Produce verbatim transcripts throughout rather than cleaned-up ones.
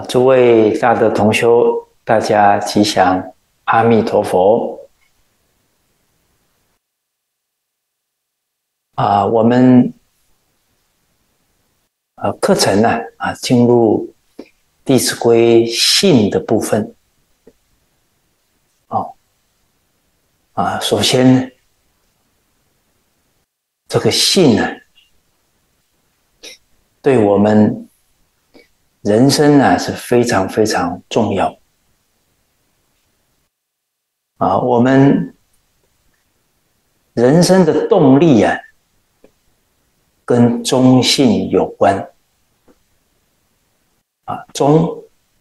啊，诸位大德同修，大家吉祥，阿弥陀佛。啊，我们呃课程呢啊，进入《弟子规》信的部分。哦，啊，首先这个信呢，对我们人生呢是非常非常重要。啊，我们人生的动力啊，跟忠信有关。啊，忠，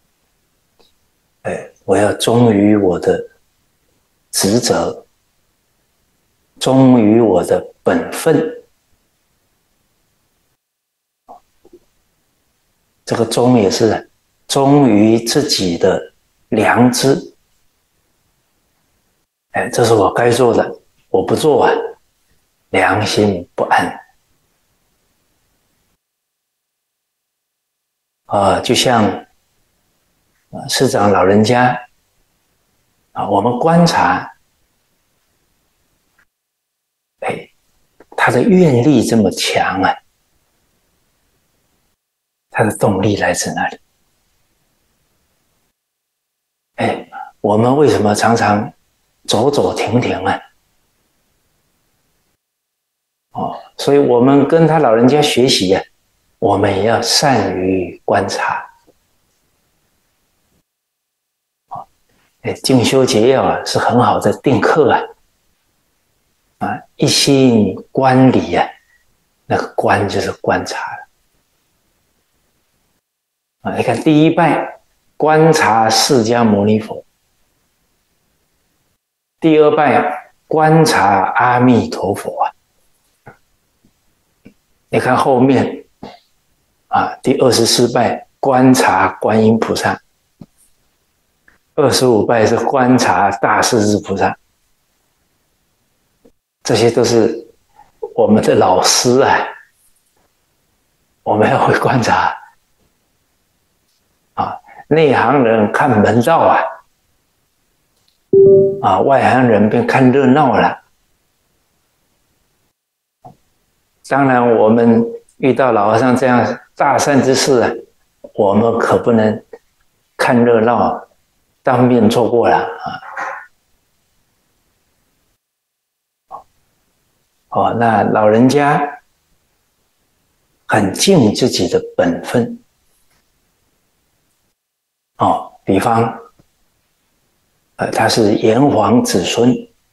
哎，我要忠于我的职责，忠于我的本分。这个忠也是忠于自己的良知。哎，这是我该做的，我不做啊，良心不安。啊，就像啊，师长老人家啊，我们观察，哎，他的愿力这么强啊，他的动力来自哪里？哎，我们为什么常常走走停停啊？哦，所以我们跟他老人家学习啊，我们也要善于观察。哎，静修结要啊，是很好的定课啊。啊，一心观理啊，那个观就是观察了。啊，你看第一拜观察释迦牟尼佛，第二拜观察阿弥陀佛啊。你看后面啊，第二十四拜观察观音菩萨，二十五拜是观察大势至菩萨，这些都是我们的老师啊，我们要会观察啊。内行人看门道啊，啊，外行人便看热闹了。当然，我们遇到老和尚这样大善之事啊，我们可不能看热闹，当面错过了啊。哦，那老人家很尽自己的本分。哦，比方，呃，他是炎黄子孙，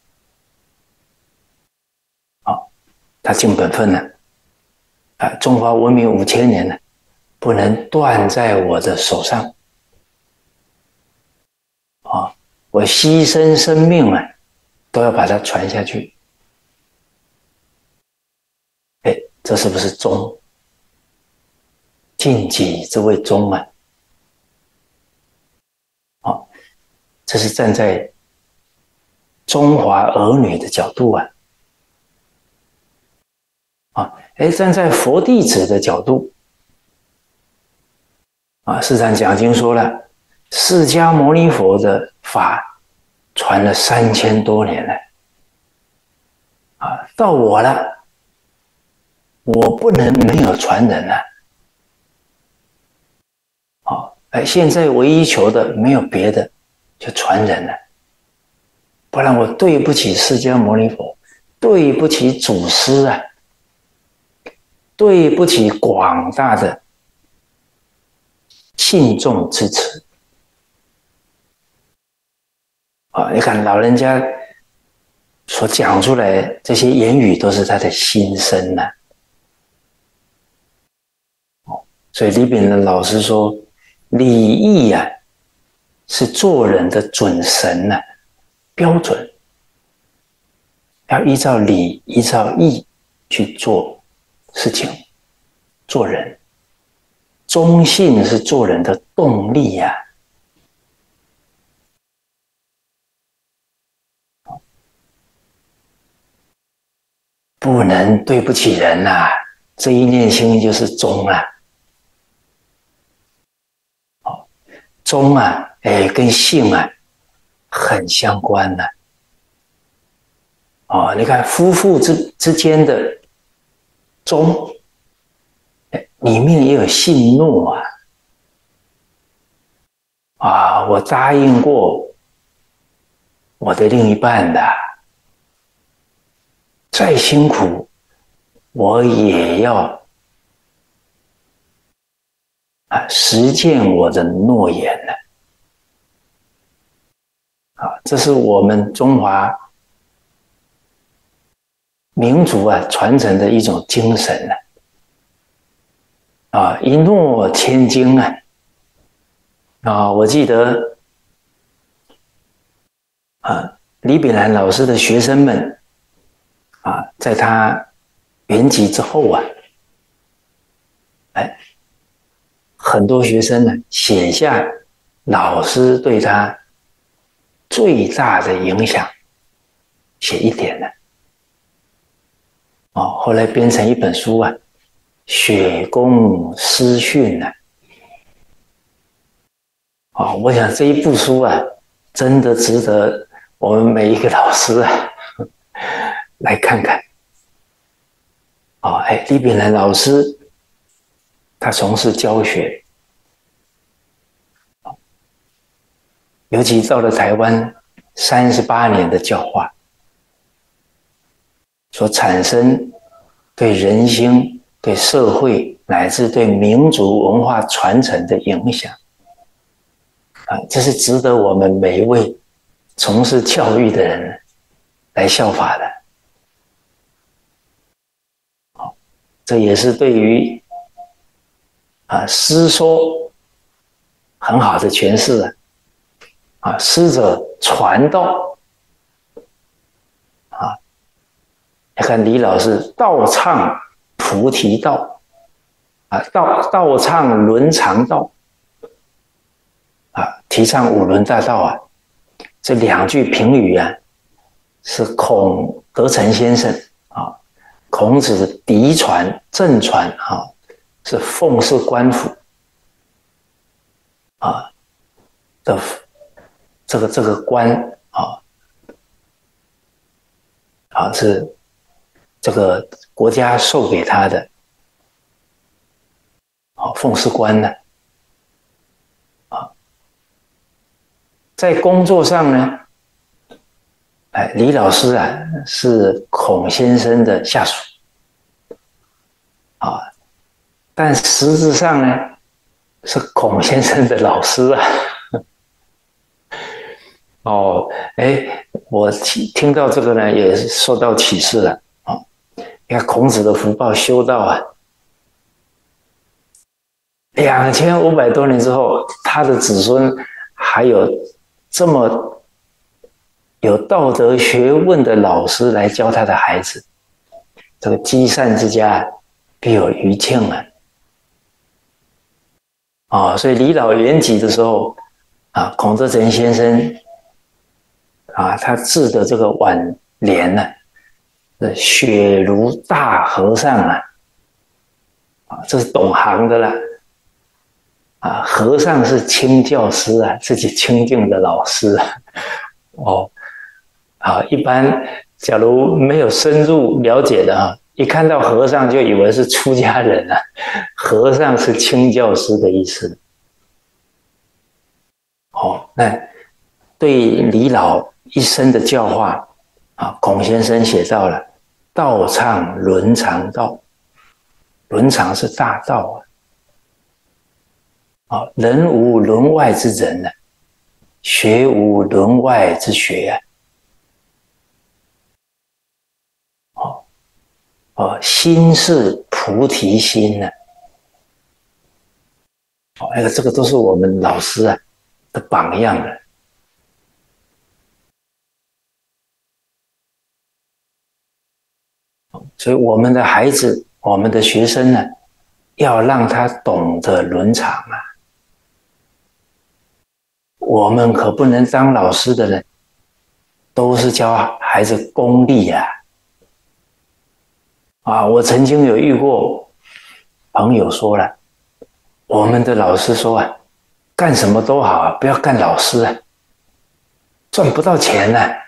哦，他尽本分了。啊、呃，中华文明五千年了，不能断在我的手上。啊、哦，我牺牲生命啊，都要把它传下去。哎，这是不是忠？尽己之谓忠啊！哦，这是站在中华儿女的角度啊。啊，哎，站在佛弟子的角度啊，释迦讲经说了，释迦牟尼佛的法传了三千多年了，啊，到我了，我不能没有传人啊。好，哎，现在唯一求的没有别的，就传人了，不然我对不起释迦牟尼佛，对不起祖师啊，对不起广大的信众支持。啊，你看老人家所讲出来这些言语，都是他的心声呐、啊。哦，所以李炳南老师说，礼义啊，是做人的准绳呐、啊，标准，要依照礼，依照义去做事情，做人。忠信是做人的动力呀、啊。不能对不起人呐、啊，这一念心就是忠啊。好， 宗啊，哎，跟姓啊很相关的、啊。哦，你看夫妇之之间的宗，里面也有信诺啊。啊，我答应过我的另一半的，再辛苦我也要啊实践我的诺言呢。啊，这是我们中华民族啊传承的一种精神呢。啊，一诺千金啊！啊，我记得啊，李炳南老师的学生们啊，在他圆寂之后啊，哎，很多学生呢写下老师对他最大的影响，写一点呢。哦，后来编成一本书啊，《雪宫诗训》呢。哦，我想这一部书啊，真的值得我们每一个老师啊来看看。哦，哎，李炳南老师，他从事教学，尤其到了台湾三十八年的教化，所产生对人心、对社会乃至对民族文化传承的影响。啊，这是值得我们每一位从事教育的人来效法的。好，这也是对于啊诗说很好的诠释啊。啊，师者传道啊，你看李老师道唱菩提道啊，道道唱伦常道。啊，提倡五伦大道啊，这两句评语啊，是孔德成先生啊，孔子嫡传正传啊，是奉事官府啊的这个这个官啊啊是这个国家授给他的啊奉事官呢。在工作上呢，哎，李老师啊是孔先生的下属，啊，但实质上呢是孔先生的老师啊。哦，哎，我听到这个呢，也是受到启示了啊。你看孔子的福报修道啊，两千五百多年之后，他的子孙还有这么有道德学问的老师来教他的孩子，这个积善之家必有余庆啊！哦，所以李老圆寂的时候啊，孔德成先生啊，他制的这个挽联呢、啊，雪如大和尚啊，啊，这是懂行的了。啊，和尚是清教师啊，自己清净的老师啊。哦，啊，一般假如没有深入了解的啊，一看到和尚就以为是出家人啊。和尚是清教师的意思。哦，那对李老一生的教化啊，孔先生写到了道唱伦常道，伦常是大道啊。啊，人无伦外之人呢、啊，学无伦外之学啊。哦哦，心是菩提心呢、啊。哦，那个这个都是我们老师啊的榜样了。所以我们的孩子，我们的学生呢，要让他懂得伦常啊。我们可不能当老师的人都是教孩子功利啊！啊，我曾经有遇过朋友说了，我们的老师说啊， 干什么都好啊，不要干老师啊，赚不到钱呢、啊。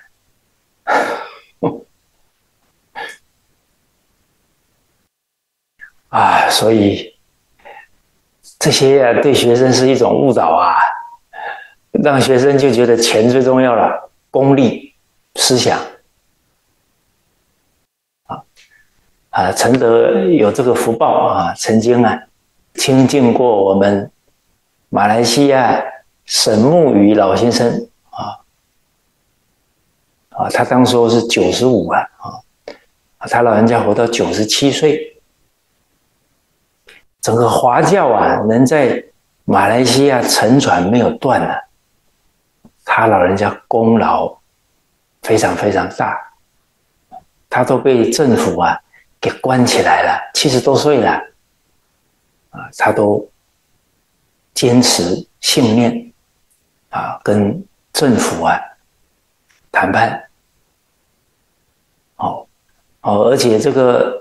啊，所以这些啊，对学生是一种误导啊，让学生就觉得钱最重要了，功利思想啊啊，承德有这个福报啊，曾经啊亲近过我们马来西亚沈木鱼老先生啊啊，他当时是九十五啊啊，他老人家活到九十七岁。整个华教啊，能在马来西亚沉船没有断了，他老人家功劳非常非常大，他都被政府啊给关起来了，七十多岁了，啊，他都坚持信念啊，跟政府啊谈判，哦哦，而且这个。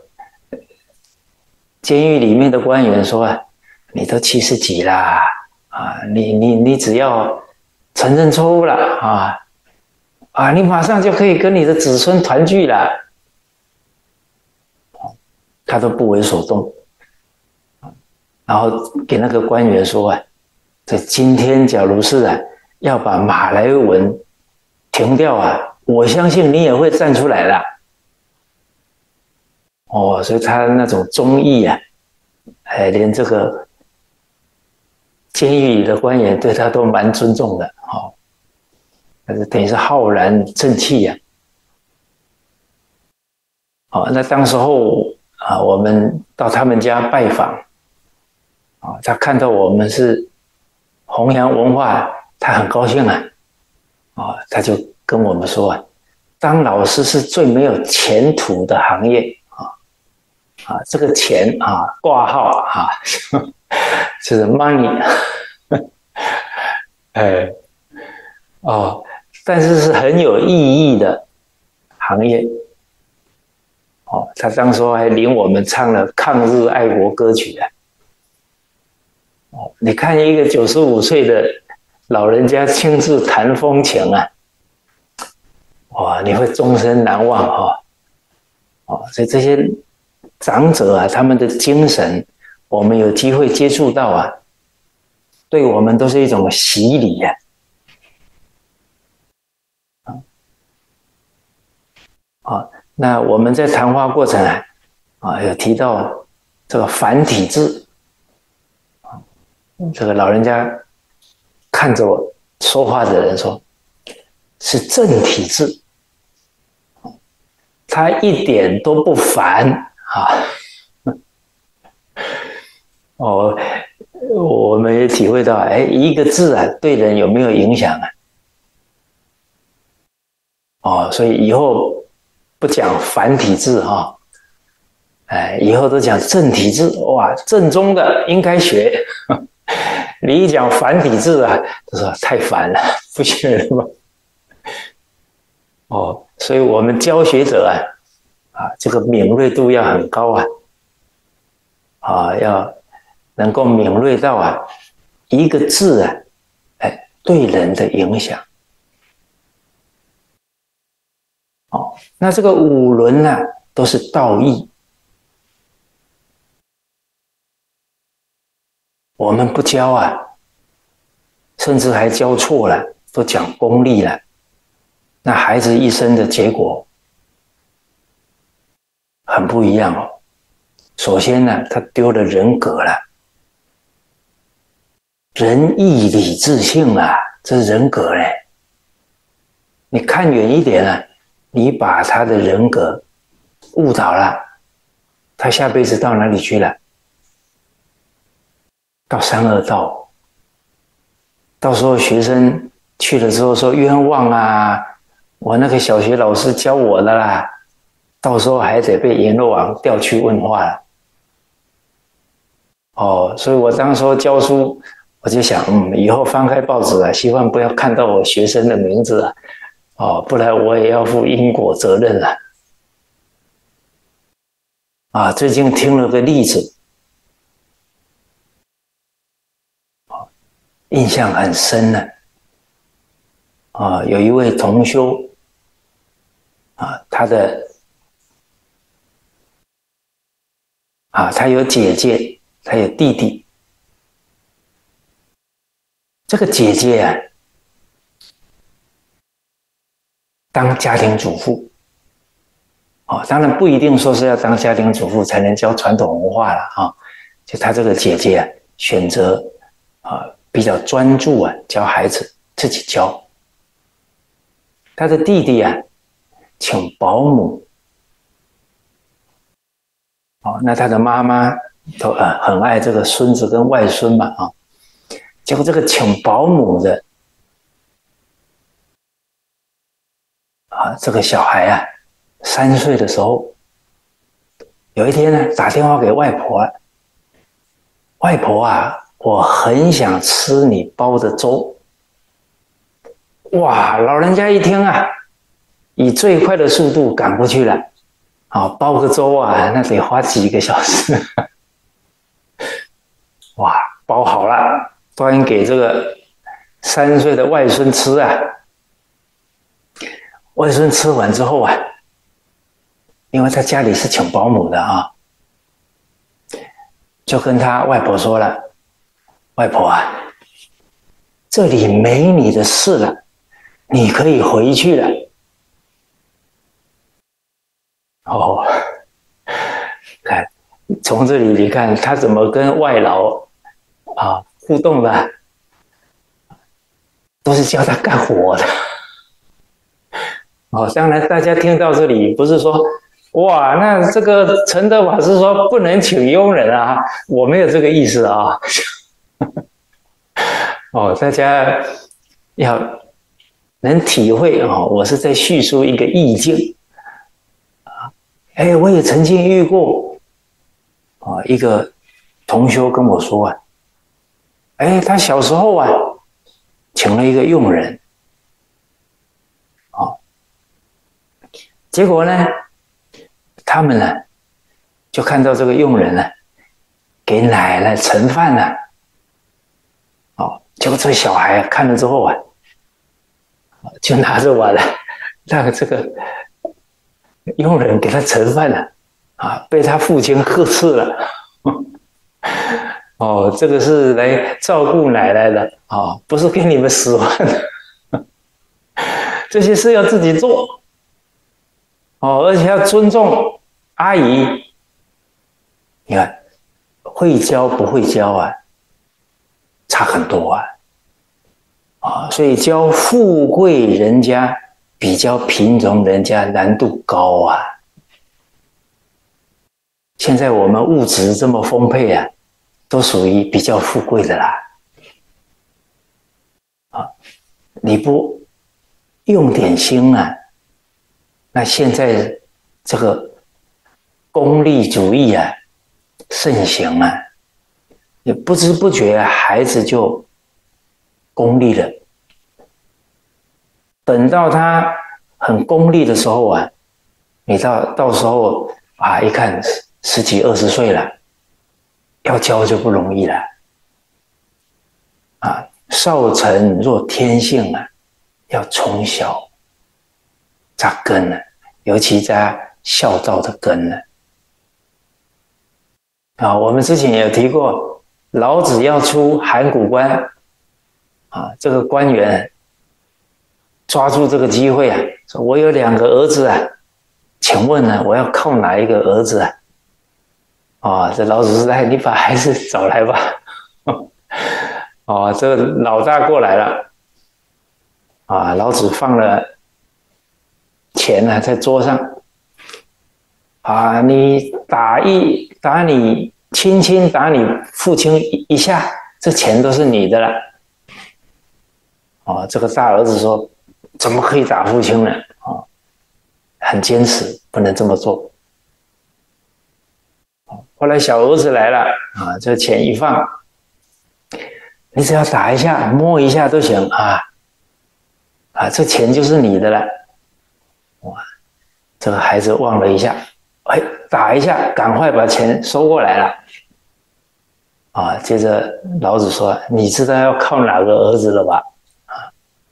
监狱里面的官员说：“啊，你都七十几啦，啊，你你你只要承认错误了啊，啊，你马上就可以跟你的子孙团聚了。”他都不为所动，然后给那个官员说：“啊，这今天假如是啊要把马来文停掉啊，我相信你也会站出来的。”哦，所以他那种忠义啊，哎，连这个监狱里的官员对他都蛮尊重的，哦，但是等于是浩然正气呀、啊。哦，那当时候啊，我们到他们家拜访，啊，他看到我们是弘扬文化，他很高兴啊，啊，他就跟我们说啊，当老师是最没有前途的行业。啊，这个钱啊，挂号啊，就是 money， 哎，哦，但是是很有意义的行业。哦，他当时还领我们唱了抗日爱国歌曲啊。哦，你看一个九十五岁的老人家亲自弹风琴啊，哇，你会终身难忘哈、哦。哦，所以这些。长者啊，他们的精神，我们有机会接触到啊，对我们都是一种洗礼呀、啊。啊，那我们在谈话过程啊，啊有提到这个繁体字，啊，这个老人家看着我说话的人说，是正体字，他一点都不繁。啊，哦，我们也体会到，哎，一个字啊，对人有没有影响啊？哦，所以以后不讲繁体字哈、哦，哎，以后都讲正体字，哇，正宗的应该学。你一讲繁体字啊，就说太繁了，不学了吧？哦，所以我们教学者啊。啊，这个敏锐度要很高啊，啊，要能够敏锐到啊，一个字啊，哎，对人的影响。哦，那这个五伦呢、啊，都是道义，我们不教啊，甚至还教错了，都讲功利了，那孩子一生的结果很不一样哦。首先呢，他丢了人格了，仁义礼智信啊，这是人格嘞。你看远一点啊，你把他的人格误导了，他下辈子到哪里去了？到三恶道。到时候学生去了之后说冤枉啊，我那个小学老师教我的啦，到时候还得被阎罗王调去问话了。哦，所以我当时候教书，我就想，嗯，以后翻开报纸啊，希望不要看到我学生的名字啊，哦，不然我也要负因果责任了。啊，最近听了个例子， 印象很深呢。啊，有一位同修啊，他的啊，他有姐姐，他有弟弟。这个姐姐啊，当家庭主妇。哦，当然不一定说是要当家庭主妇才能教传统文化了啊。就他这个姐姐啊，选择啊比较专注啊教孩子，自己教。他的弟弟啊，请保姆。哦，那他的妈妈都呃很爱这个孙子跟外孙嘛啊。结果这个请保姆的啊，这个小孩啊，三岁的时候，有一天呢，打电话给外婆了。外婆啊，我很想吃你包的粥。哇，老人家一听啊，以最快的速度赶过去了。啊，包个粥啊，那得花几个小时。哇，包好了，端给这个三岁的外孙吃啊。外孙吃完之后啊，因为他家里是请保姆的啊，就跟他外婆说了：“外婆啊，这里没你的事了，你可以回去了。”哦，看从这里你看他怎么跟外劳啊互动的，都是教他干活的。哦，当然大家听到这里不是说哇，那这个陈德法师说不能请佣人啊，我没有这个意思啊。哦，大家要能体会啊、哦，我是在叙述一个意境啊。哎，我也曾经遇过啊，一个同修跟我说啊，哎，他小时候啊，请了一个佣人。结果呢，他们呢就看到这个佣人呢给奶奶盛饭了，哦，结果这个小孩看了之后啊，就拿着碗来让这个佣人给他盛饭了，啊，被他父亲呵斥了。哦，这个是来照顾奶奶的啊、哦，不是给你们使唤的。这些事要自己做。哦，而且要尊重阿姨。你看，会教不会教啊，差很多啊。啊，所以教富贵人家比较贫穷人家难度高啊。现在我们物质这么丰沛啊，都属于比较富贵的啦。啊，你不用点心啊，那现在这个功利主义啊盛行啊，也不知不觉孩子就功利了。等到他很功利的时候啊，你到到时候啊，一看十几二十岁了，要教就不容易了。啊，少成若天性啊，要从小扎根了，尤其扎孝道的根了。啊，我们之前也有提过，老子要出函谷关，啊，这个官员抓住这个机会啊，说我有两个儿子啊，请问呢，我要靠哪一个儿子啊？啊，这老子说：“哎，你把孩子找来吧。”哦，这个老大过来了，啊，老子放了钱呢在桌上，啊，你打一打你，轻轻打你父亲一下，这钱都是你的了。哦，这个大儿子说：“怎么可以打父亲呢？”啊，很坚持，不能这么做。后来小儿子来了，啊，这钱一放，你只要打一下、摸一下都行啊，啊，这钱就是你的了。哇，这个孩子望了一下，哎，打一下，赶快把钱收过来了。 啊，接着老子说：“你知道要靠哪个儿子了吧？”啊，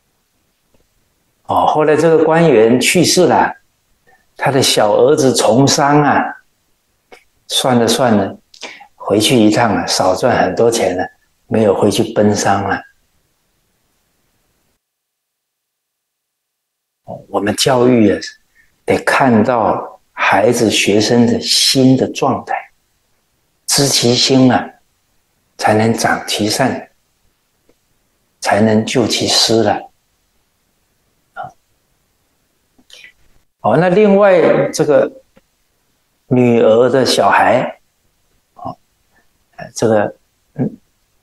哦，后来这个官员去世了，他的小儿子从商啊，算了算了，回去一趟啊，少赚很多钱了，没有回去奔丧了。我们教育啊，得看到孩子、学生的心的状态，知其心啊，才能长其善，才能救其失了。哦，那另外这个女儿的小孩，哦，这个，嗯，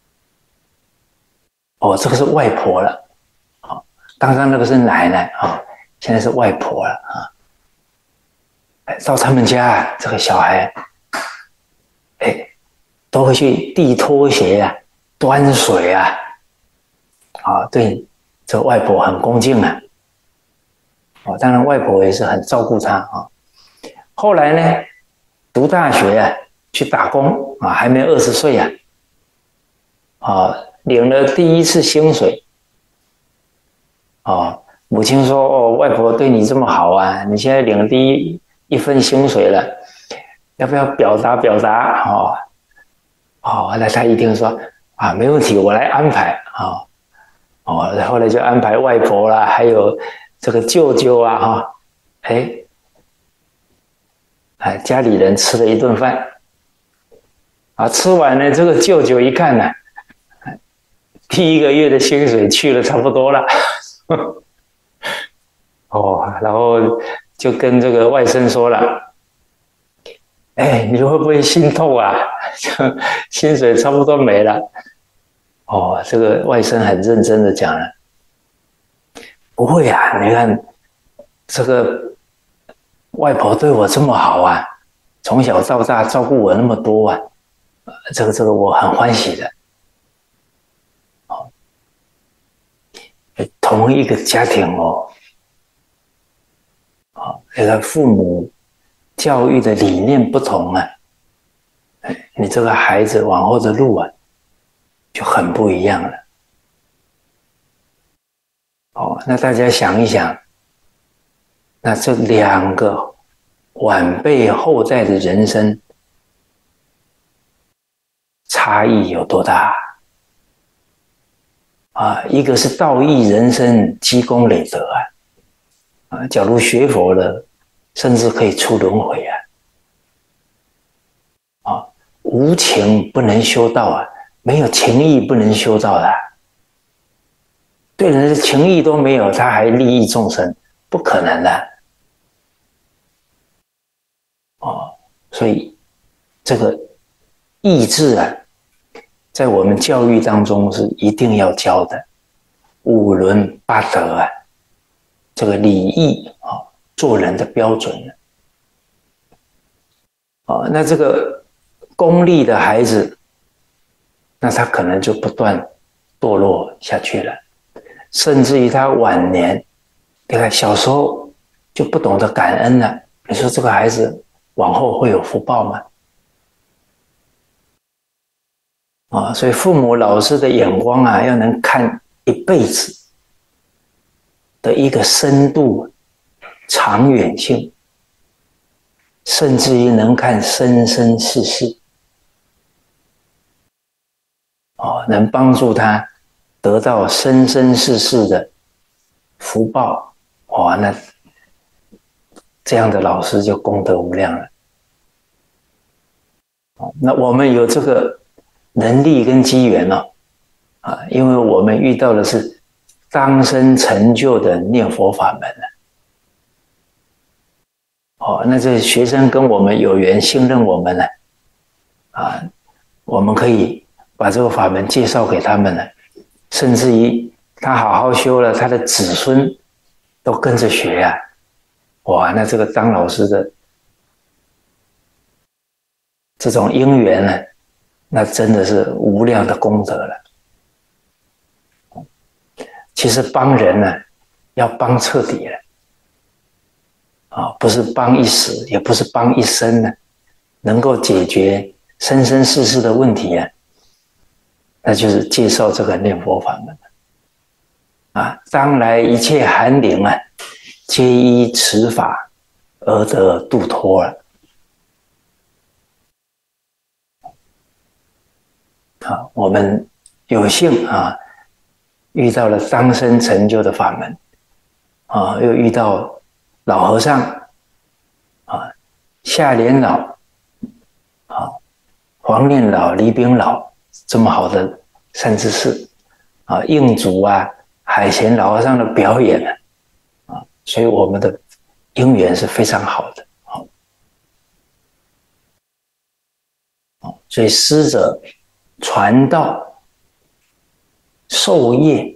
哦，这个是外婆了，哦，刚刚那个是奶奶啊，哦，现在是外婆了啊。到他们家，这个小孩，哎，都会去递拖鞋啊，端水啊，啊，对，这外婆很恭敬啊。哦，当然外婆也是很照顾他啊。后来呢，读大学啊，去打工啊，还没二十岁啊，啊，领了第一次薪水，啊，母亲说：“哦，外婆对你这么好啊，你现在领第一一份薪水了，要不要表达表达？”哦，哦，那他一定说：“啊，没问题，我来安排啊。”哦，然后呢就安排外婆啦，还有这个舅舅啊，哈，哎，哎，家里人吃了一顿饭，啊，吃完呢，这个舅舅一看呢，第一个月的薪水去了差不多了，哦，然后就跟这个外甥说了，哎，你会不会心痛啊？薪水差不多没了。哦，这个外甥很认真的讲了，不会啊，你看这个外婆对我这么好啊，从小到大照顾我那么多啊，这个这个我很欢喜的。哦，同一个家庭哦，哦，这个父母教育的理念不同啊，你这个孩子往后的路啊，就很不一样了。哦，那大家想一想，那这两个晚辈后代的人生差异有多大啊？一个是道义人生，积功累德啊，啊，假如学佛了，甚至可以出轮回啊，啊，无情不能修道啊，没有情义不能修道的，啊，对人的情义都没有，他还利益众生，不可能的。哦，所以这个义字啊，在我们教育当中是一定要教的，五伦八德啊，这个礼义啊，做人的标准啊。哦，那这个功利的孩子，那他可能就不断堕落下去了，甚至于他晚年，你看小时候就不懂得感恩了，你说这个孩子往后会有福报吗？啊，所以父母老师的眼光啊，要能看一辈子的一个深度、长远性，甚至于能看生生世世，哦，能帮助他得到生生世世的福报，哇，那这样的老师就功德无量了。那我们有这个能力跟机缘哦，啊，因为我们遇到的是当生成就的念佛法门了。哦，那这学生跟我们有缘，信任我们了，啊，我们可以把这个法门介绍给他们了，甚至于他好好修了，他的子孙都跟着学啊，哇，那这个当老师的这种因缘呢，那真的是无量的功德了。其实帮人呢，要帮彻底了，啊，不是帮一时，也不是帮一生呢，能够解决生生世世的问题啊， 那就是介绍这个念佛法门啊。当来一切寒灵啊，皆依此法而得度脱了。啊，我们有幸啊，遇到了当生成就的法门啊，又遇到老和尚啊、下莲老啊、黄念老、黎炳老这么好的善知识啊，印祖啊、海贤老和尚的表演呢啊，所以我们的因缘是非常好的。啊，所以师者传道授业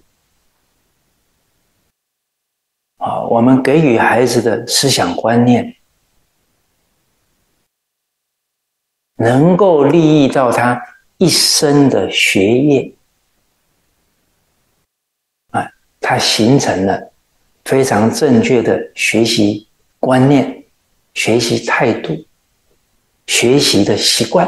啊，我们给予孩子的思想观念，能够利益到他一生的学业啊，他形成了非常正确的学习观念、学习态度、学习的习惯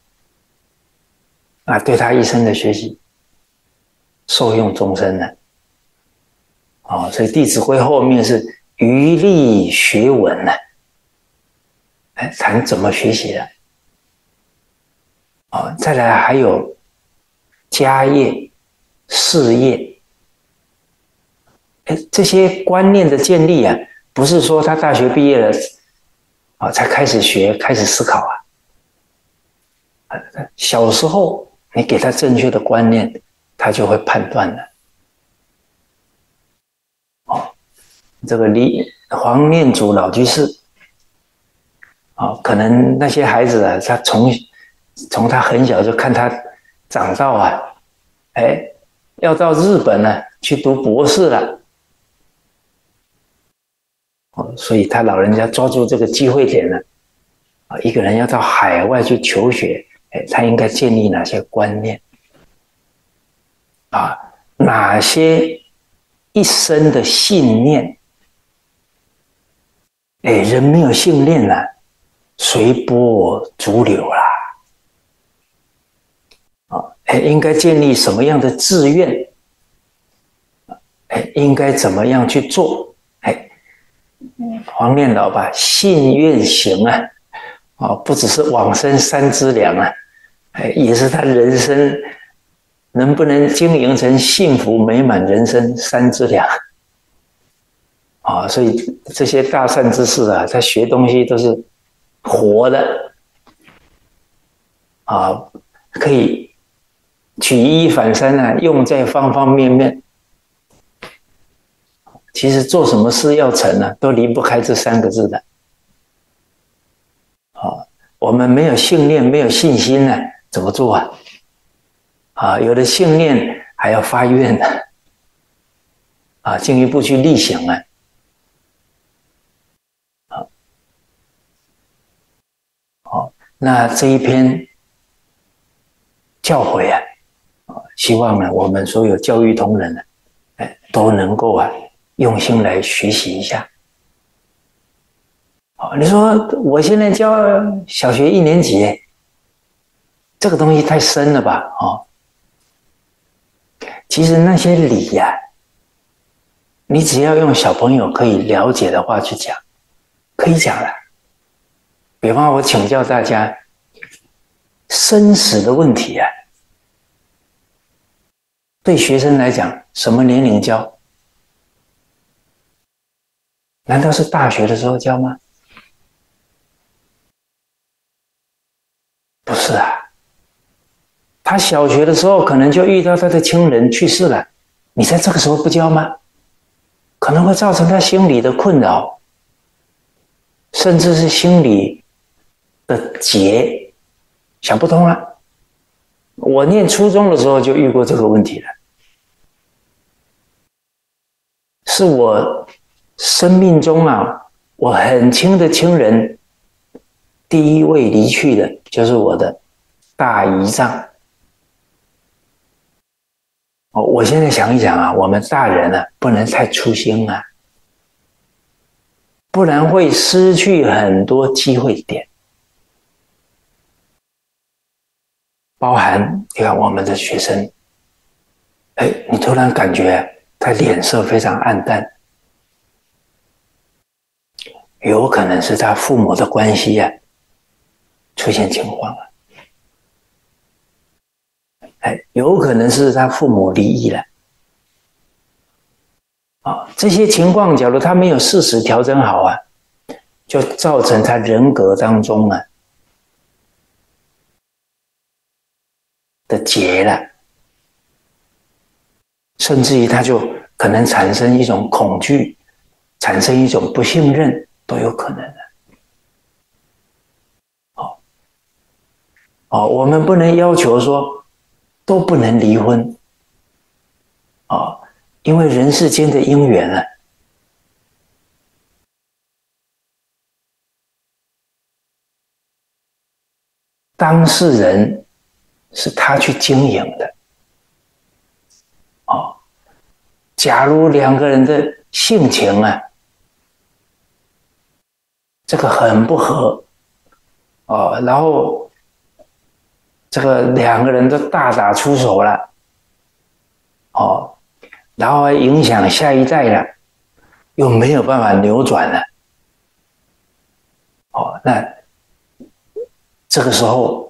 啊，对他一生的学习受用终身的。哦，所以《弟子规》后面是余力学文呢，哎，谈怎么学习的。哦，再来还有家业、事业，哎，这些观念的建立啊，不是说他大学毕业了啊才开始学、开始思考啊。小时候你给他正确的观念，他就会判断了。哦，这个李黄念祖老居士，哦，可能那些孩子啊，他从从他很小就看他长到啊，哎，要到日本呢、啊、去读博士了，哦，所以他老人家抓住这个机会点呢，啊，一个人要到海外去求学，哎，他应该建立哪些观念？啊，哪些一生的信念？哎，人没有信念呢、啊，随波逐流啦。啊，哎，应该建立什么样的志愿？哎，应该怎么样去做？哎，黄念老把信愿行啊，啊，不只是往生三资粮啊，哎，也是他人生能不能经营成幸福美满人生三资粮啊。所以这些大善知识啊，他学东西都是活的啊，可以举一反三啊，用在方方面面。其实做什么事要成呢、啊，都离不开这三个字的。啊，我们没有信念，没有信心呢、啊，怎么做啊？啊，有了信念还要发愿呢、啊，啊，进一步去力行啊。啊，好，那这一篇教诲啊，啊，希望呢，我们所有教育同仁呢，哎，都能够啊，用心来学习一下。哦，你说我现在教小学一年级，这个东西太深了吧？哦，其实那些理呀、啊，你只要用小朋友可以了解的话去讲，可以讲了。比方我请教大家，生死的问题啊，对学生来讲，什么年龄教？难道是大学的时候教吗？不是啊，他小学的时候可能就遇到他的亲人去世了，你在这个时候不教吗？可能会造成他心理的困扰，甚至是心理的结，想不通了。我念初中的时候就遇过这个问题了，是我生命中啊，我很亲的亲人，第一位离去的就是我的大姨丈。哦，我现在想一想啊，我们大人啊，不能太粗心啊，不然会失去很多机会点。 包含你看我们的学生，哎，你突然感觉他脸色非常暗淡，有可能是他父母的关系啊出现情况了，哎，有可能是他父母离异了，啊，这些情况，假如他没有适时调整好啊，就造成他人格当中啊的结了，甚至于他就可能产生一种恐惧，产生一种不信任，都有可能的。哦，哦，我们不能要求说都不能离婚，哦，因为人世间的因缘啊，当事人是他去经营的。哦，假如两个人的性情啊，这个很不合，哦，然后这个两个人都大打出手了，哦，然后还影响下一代了，又没有办法扭转了，哦，那这个时候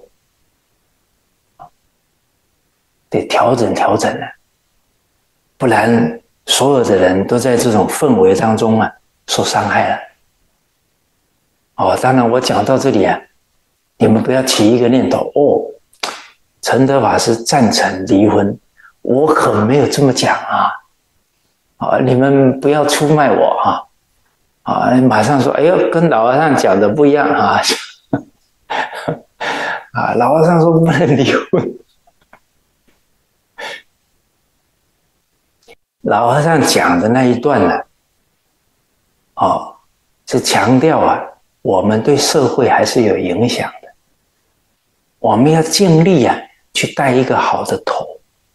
得调整调整了，不然所有的人都在这种氛围当中啊受伤害了。哦，当然我讲到这里啊，你们不要起一个念头哦，陈德法师赞成离婚，我可没有这么讲啊！啊，你们不要出卖我啊！啊，马上说，哎呦，跟老和尚讲的不一样啊！啊，老和尚说不能离婚，老和尚讲的那一段呢、啊，哦，是强调啊，我们对社会还是有影响的，我们要尽力啊，去带一个好的头。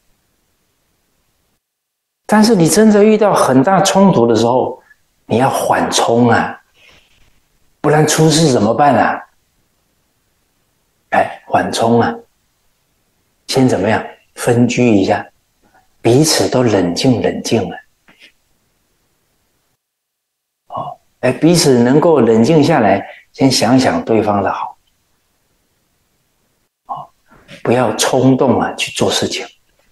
但是你真的遇到很大冲突的时候，你要缓冲啊，不然出事怎么办啊？哎，缓冲啊，先怎么样？分居一下，彼此都冷静冷静了。哦，哎，彼此能够冷静下来，先想想对方的好，哦，不要冲动啊去做事情。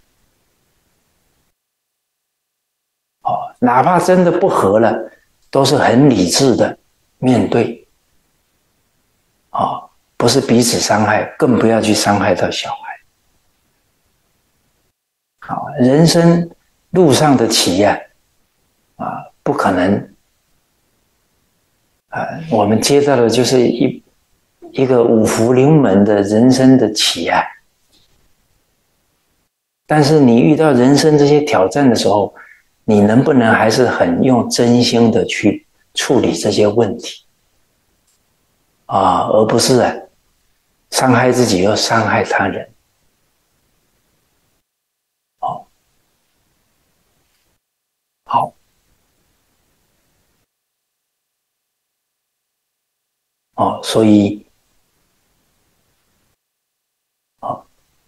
哦，哪怕真的不合了，都是很理智的面对。哦，不是彼此伤害，更不要去伤害到小孩。好，人生路上的棋呀、啊，啊，不可能，啊，我们接到的就是一一个五福临门的人生的棋啊。但是你遇到人生这些挑战的时候，你能不能还是很用真心的去处理这些问题啊，而不是啊伤害自己又伤害他人。哦，好，哦，所以，哦，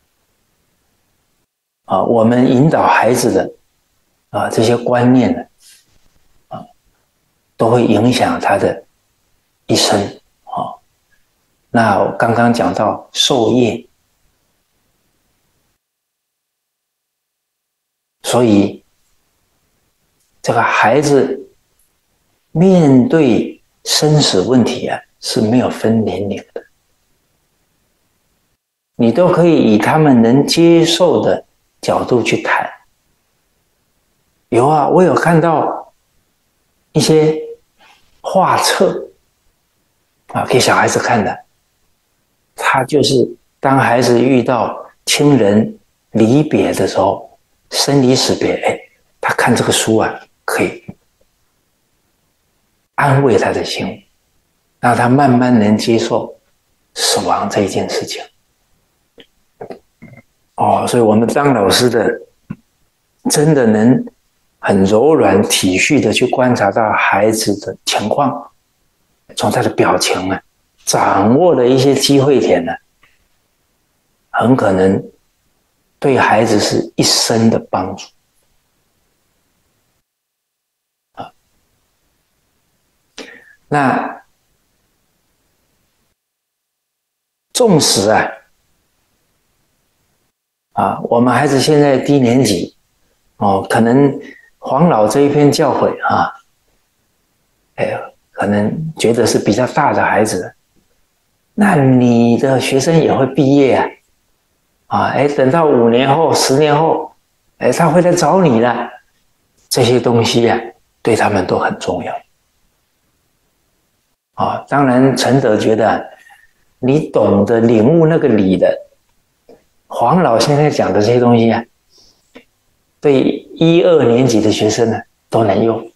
啊，我们引导孩子的啊这些观念呢，啊，都会影响他的一生。哦，那我刚刚讲到受业，所以这个孩子面对生死问题啊是没有分年龄的，你都可以以他们能接受的角度去谈。有啊，我有看到一些画册啊，给小孩子看的，他就是当孩子遇到亲人离别的时候，生离死别，哎，他看这个书啊，可以安慰他的心，让他慢慢能接受死亡这一件事情。哦，所以我们当老师的，真的能很柔软体恤的去观察到孩子的情况，从他的表情啊，掌握了一些机会点呢，啊， 很可能对孩子是一生的帮助。啊，那纵使啊，啊，我们孩子现在低年级，哦，可能黄老这一篇教诲啊，哎，可能觉得是比较大的孩子，那你的学生也会毕业啊，啊，哎，等到五年后、十年后，哎，他会来找你了，这些东西啊，对他们都很重要。啊，当然，陈德觉得你懂得领悟那个理的，黄老现在讲的这些东西啊，对一二年级的学生呢都能用。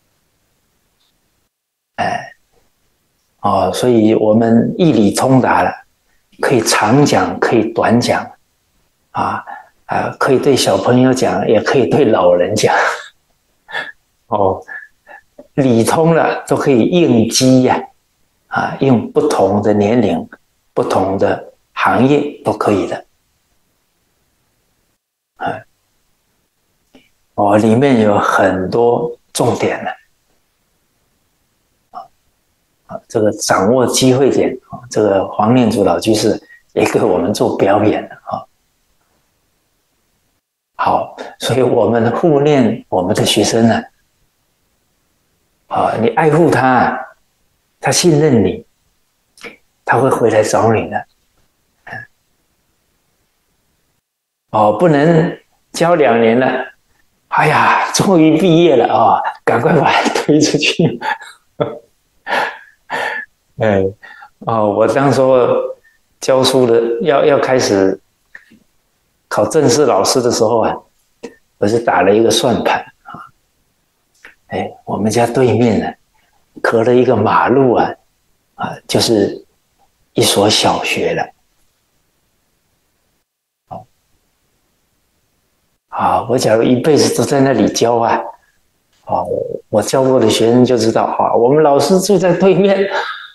哎，哦，所以我们义理通达了，可以长讲，可以短讲，啊啊，可以对小朋友讲，也可以对老人讲。哦，理通了都可以应机呀、啊，啊，用不同的年龄、不同的行业都可以的。啊，哦，里面有很多重点呢。啊，这个掌握机会点啊，这个黄念祖老居士也给我们做表演了啊。好，所以我们护念我们的学生呢，啊，你爱护他，他信任你，他会回来找你的。哦，不能教两年了，哎呀，终于毕业了啊，赶快把他推出去。哎，哦，我当时候教书的要要开始考正式老师的时候啊，我是打了一个算盘啊，哎，我们家对面呢，隔了一个马路啊，啊，就是一所小学了。啊，我假如一辈子都在那里教啊，啊，我教过的学生就知道啊，我们老师住在对面，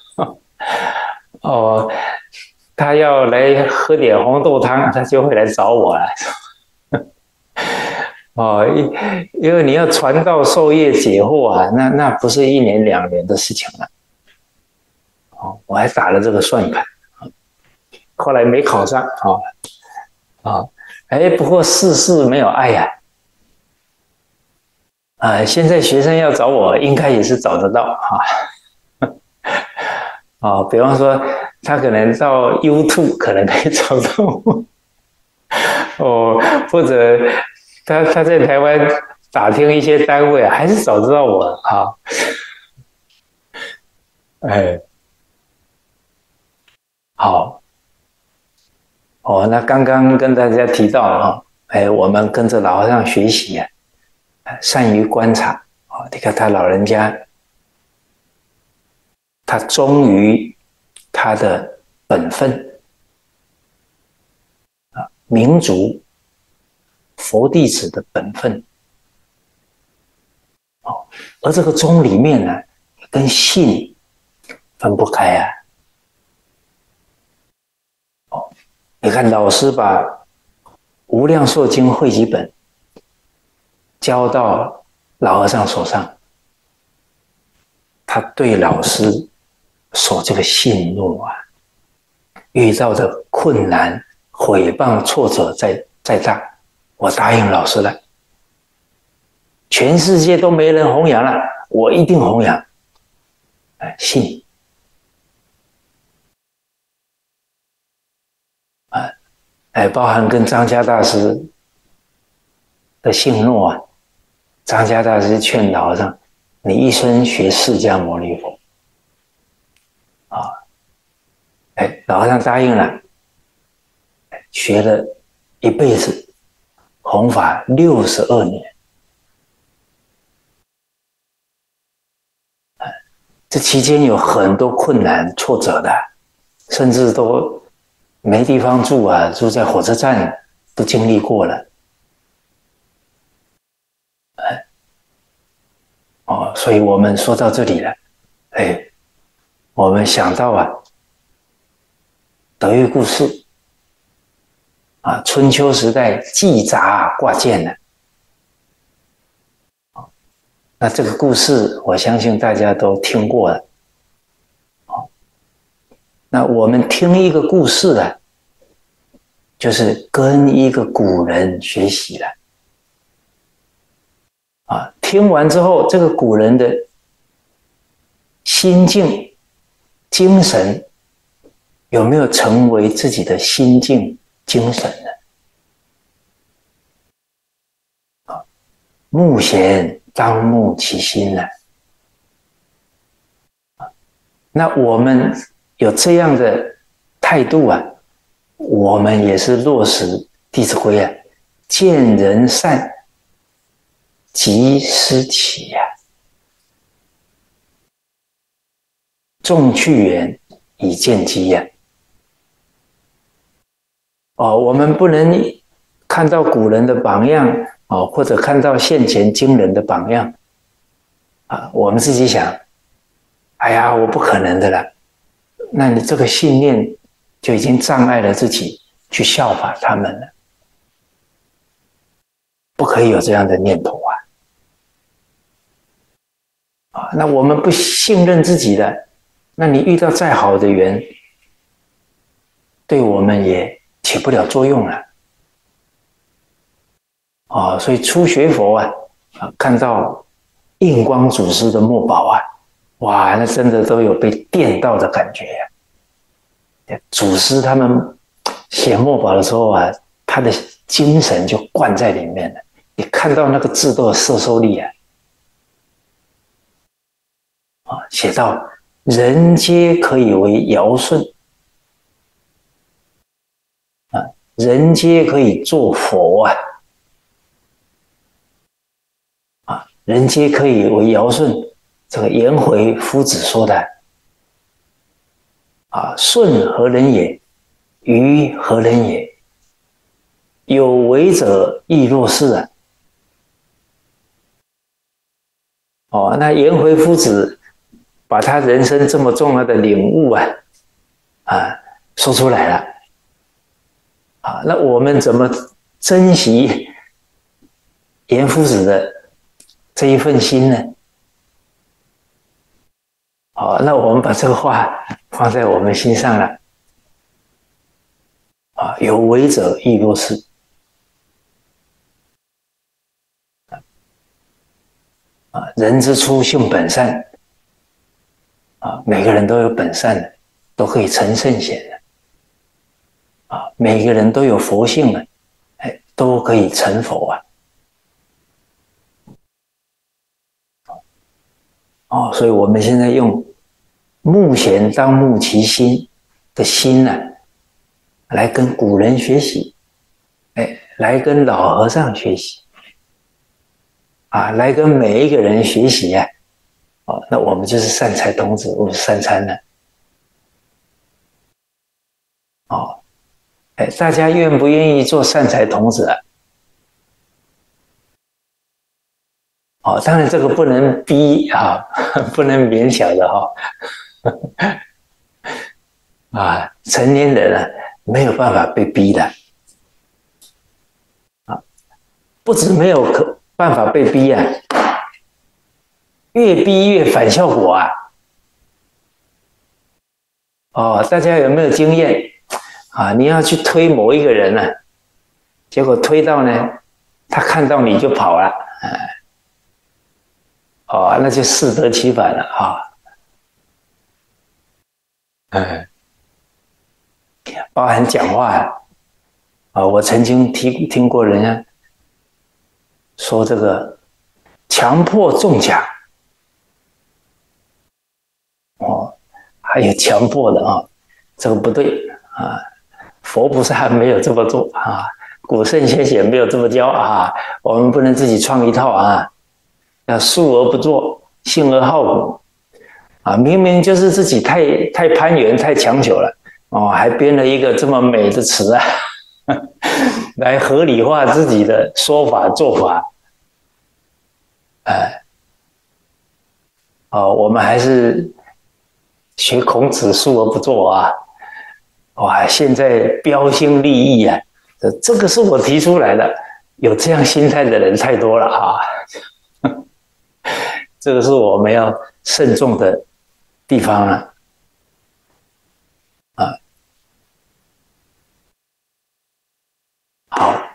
哦，他要来喝点红豆汤，他就会来找我了。哦，因为你要传道授业解惑啊，那那不是一年两年的事情了。哦，我还打了这个算盘，后来没考上啊啊，哎，不过世事没有爱呀。啊，现在学生要找我，应该也是找得到啊。啊，比方说他可能到 YouTube 可能可以找到我，哦，或者他他在台湾打听一些单位，还是找得到我啊。哎，好，哦，那刚刚跟大家提到啊，哎，我们跟着老和尚学习啊，善于观察啊。你看他老人家，他忠于他的本分啊，民族佛弟子的本分。哦，而这个忠里面呢，跟信分不开啊。哦，你看老师把《无量寿经》汇集本交到老和尚手上，他对老师守这个信诺啊，遇到的困难、毁谤、挫折再再大，我答应老师了，全世界都没人弘扬了，我一定弘扬。哎，信啊，哎，包含跟张家大师的信诺啊。张家大师劝老和尚：“你一生学释迦牟尼佛。”啊，哎，老和尚答应了，学了一辈子，弘法六十二年。这期间有很多困难挫折的，甚至都没地方住啊，住在火车站都经历过了。哎，哦，所以我们说到这里了，哎，我们想到啊，德育故事啊，春秋时代季札挂剑呢。那这个故事，我相信大家都听过了。那我们听一个故事啊，就是跟一个古人学习了。啊，听完之后，这个古人的心境、精神有没有成为自己的心境、精神呢？啊，目贤当慕其心呢。那我们有这样的态度啊，我们也是落实《弟子规》啊，见人善，即思齐呀，众去远，以见机呀。哦，我们不能看到古人的榜样哦，或者看到现前今人的榜样啊，我们自己想，哎呀，我不可能的了。那你这个信念就已经障碍了自己去效法他们了，不可以有这样的念头啊！啊，那我们不信任自己的，那你遇到再好的缘，对我们也起不了作用了。啊，所以初学佛啊，啊，看到印光祖师的墨宝啊，哇，那真的都有被电到的感觉呀、啊！祖师他们写墨宝的时候啊，他的精神就灌在里面了，你看到那个字都有摄受力啊！啊，写到人皆可以为尧舜，啊，人皆可以做佛啊，啊，人皆可以为尧舜。这个颜回夫子说的啊，舜何人也？禹何人也？有为者亦若是啊！哦，那颜回夫子把他人生这么重要的领悟啊啊说出来了啊，那我们怎么珍惜颜夫子的这一份心呢？好，那我们把这个话放在我们心上了。啊，有为者亦若是。啊，人之初性本善。啊，每个人都有本善的，都可以成圣贤的。啊，每个人都有佛性的，哎，都可以成佛啊。哦，所以我们现在用目贤当慕其心的心呢、啊，来跟古人学习，哎，来跟老和尚学习，啊，来跟每一个人学习啊，哦，那我们就是善财童子五十三参了，哦，哎，大家愿不愿意做善财童子啊？哦，当然这个不能逼啊，不能勉强的哈、哦。啊，成年人啊没有办法被逼的，啊，不止没有可办法被逼啊，越逼越反效果啊。哦，大家有没有经验啊？你要去推某一个人呢、啊，结果推到呢，他看到你就跑了，啊哦，那就适得其反了啊！嗯，包含讲话啊，我曾经听听过人家说这个强迫中奖，哦，还有强迫的啊，这个不对啊，佛菩萨没有这么做啊，古圣先贤没有这么教啊，我们不能自己创一套啊。要述而不作，信而好古，啊，明明就是自己太太攀援、太强求了，哦，还编了一个这么美的词啊，来合理化自己的说法做法，哎，哦，我们还是学孔子述而不作啊，哇，现在标新立异啊， 这这个是我提出来的，有这样心态的人太多了啊。这个是我们要慎重的地方了啊。好，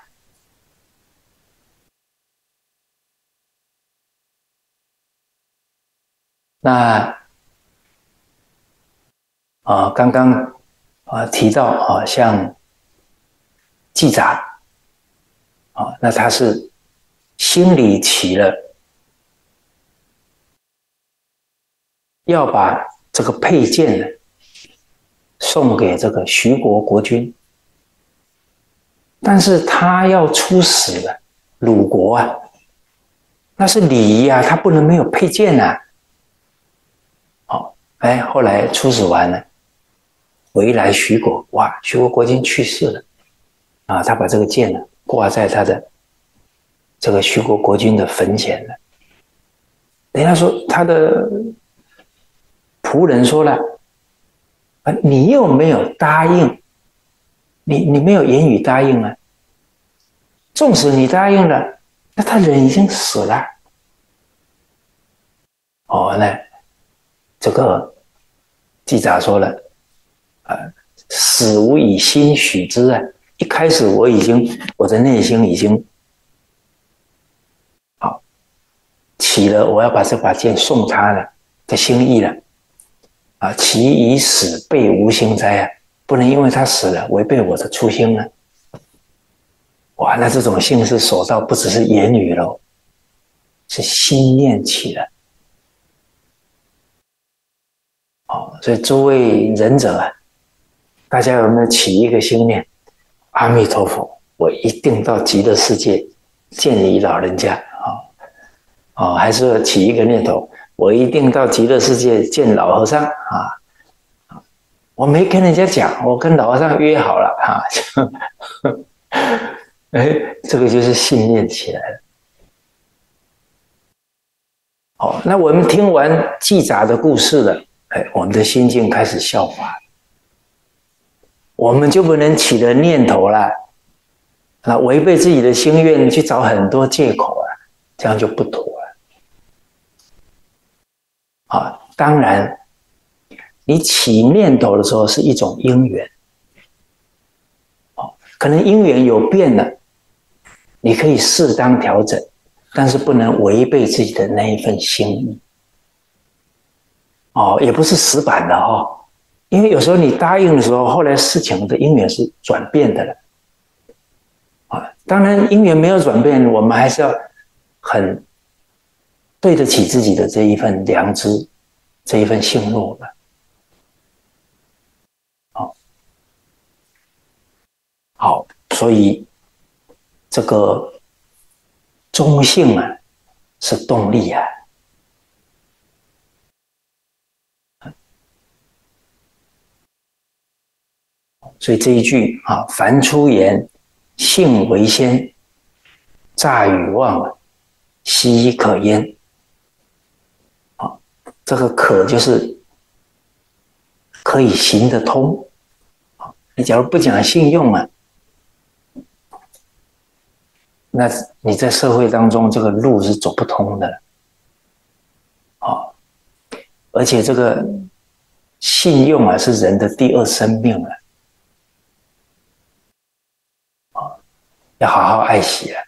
那啊，刚刚啊提到啊，像季札啊，那他是心里起了要把这个佩剑呢送给这个徐国国君，但是他要出使了鲁国啊，那是礼仪啊，他不能没有佩剑啊。好，哎，后来出使完了，回来徐国，哇，徐国国君去世了啊，他把这个剑呢挂在他的这个徐国国君的坟前了。人家说他的仆人说了，啊，你又没有答应，你你没有言语答应啊。纵使你答应了，那他人已经死了。哦，那这个季札说了，呃，死无以心许之啊。一开始我已经，我的内心已经好起了我要把这把剑送他了的心意了。啊，其已死背无心哉啊！不能因为他死了违背我的初心啊！哇，那这种心是所到，不只是言语喽，是心念起了。哦，所以诸位仁者啊，大家有没有起一个心念？阿弥陀佛，我一定到极乐世界见你老人家啊！哦，还是起一个念头，我一定到极乐世界见老和尚啊！我没跟人家讲，我跟老和尚约好了啊！哎，这个就是信念起来了。好，那我们听完季札的故事了，哎，我们的心境开始效法，我们就不能起了念头了，那违背自己的心愿去找很多借口了，这样就不妥了。啊，当然，你起念头的时候是一种因缘，哦，可能因缘有变了，你可以适当调整，但是不能违背自己的那一份心意。哦，也不是死板的哦，因为有时候你答应的时候，后来事情的因缘是转变的了。啊，当然因缘没有转变，我们还是要很对得起自己的这一份良知，这一份信诺吧。好，好，所以这个忠信啊，是动力啊。所以这一句啊，凡出言，信为先，诈与妄，奚可焉？啊，这个可就是可以行得通。你假如不讲信用啊，那你在社会当中这个路是走不通的。啊，而且这个信用啊，是人的第二生命啊。要好好爱惜了。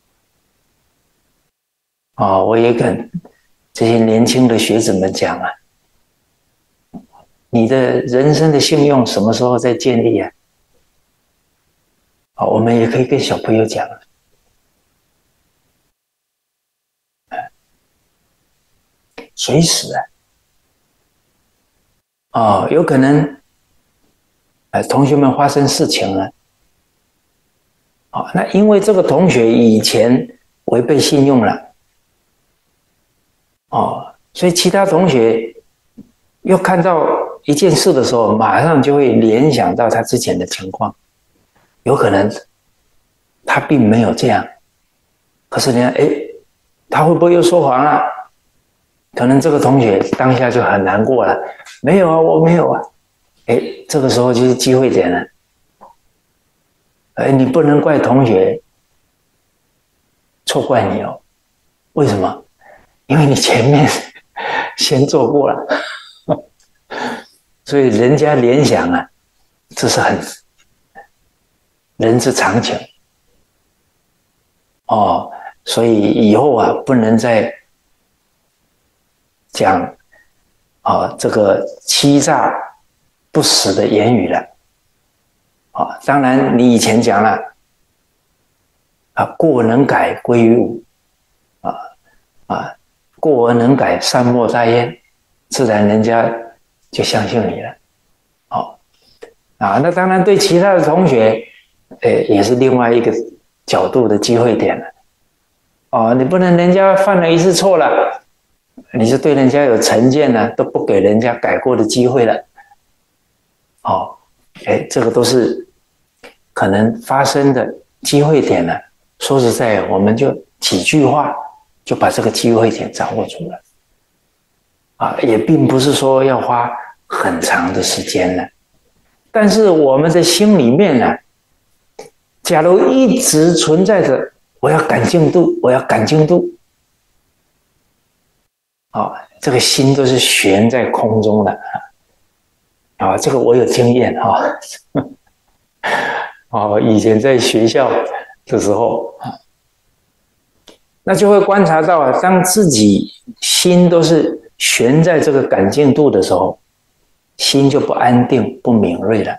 哦，我也跟这些年轻的学子们讲啊，你的人生的信用什么时候在建立啊？好，我们也可以跟小朋友讲啊，随时啊，哦，有可能，呃，同学们发生事情了。哦，那因为这个同学以前违背信用了，哦，所以其他同学又看到一件事的时候，马上就会联想到他之前的情况，有可能他并没有这样，可是呢，哎，他会不会又说谎了？可能这个同学当下就很难过了，没有啊，我没有啊，哎，这个时候就是机会点了。 哎，你不能怪同学，错怪你哦。为什么？因为你前面先做过了，所以人家联想啊，这是很人之常情哦。所以以后啊，不能再讲啊这个欺诈不实的言语了啊。当然，你以前讲了啊，过能改归于无啊啊，过而能改，善莫大焉，自然人家就相信你了。哦啊，那当然对其他的同学，呃，也是另外一个角度的机会点了。哦，你不能人家犯了一次错了，你就对人家有成见了，都不给人家改过的机会了。哦，哎，这个都是可能发生的机会点了。说实在，我们就几句话就把这个机会点掌握住了。啊，也并不是说要花很长的时间了，但是我们的心里面呢、啊，假如一直存在着我要赶进度，我要赶进度，啊，这个心都是悬在空中的啊，这个我有经验啊，哦，以前在学校的时候啊，那就会观察到啊，当自己心都是悬在这个赶进度的时候，心就不安定、不敏锐了。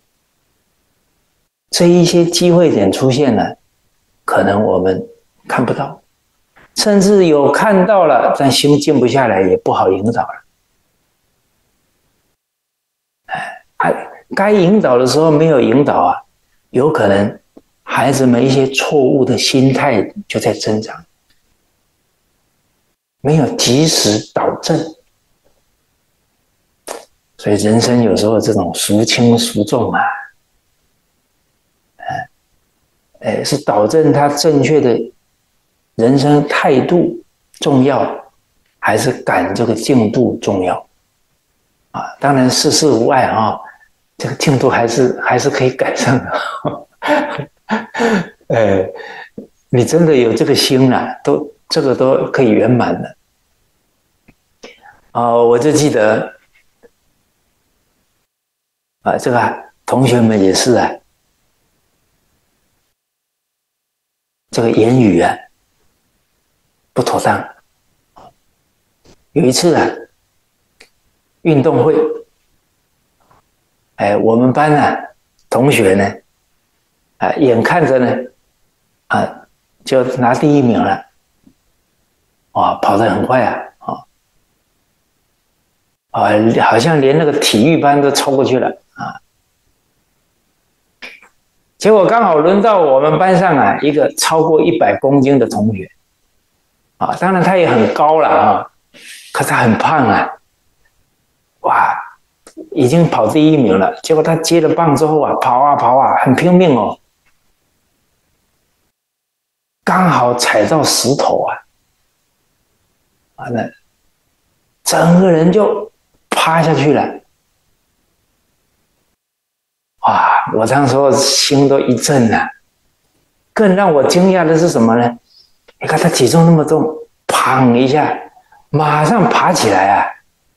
这一些机会点出现了，可能我们看不到，甚至有看到了，但心静不下来，也不好引导了。哎，该引导的时候没有引导啊，有可能孩子们一些错误的心态就在增长，没有及时导正，所以人生有时候这种孰轻孰重啊。哎，是导正他正确的人生态度重要，还是赶这个进度重要？啊，当然世事无碍啊，这个进度还是还是可以赶上的。呃，你真的有这个心啊，都这个都可以圆满的。啊、呃，我就记得啊、呃，这个同学们也是啊。这个言语啊不妥当。有一次啊，运动会，哎，我们班啊同学呢，啊，眼看着呢，啊，就拿第一名了，哇，跑得很快啊，啊，啊，好像连那个体育班都超过去了啊。结果刚好轮到我们班上啊，一个超过一百公斤的同学，啊，当然他也很高了啊，可是他很胖啊，哇，已经跑第一名了。结果他接了棒之后啊，跑啊跑啊，很拼命哦，刚好踩到石头啊，完了，整个人就趴下去了。哇！我当时候心都一震啊。更让我惊讶的是什么呢？你看他体重那么重，砰一下，马上爬起来啊，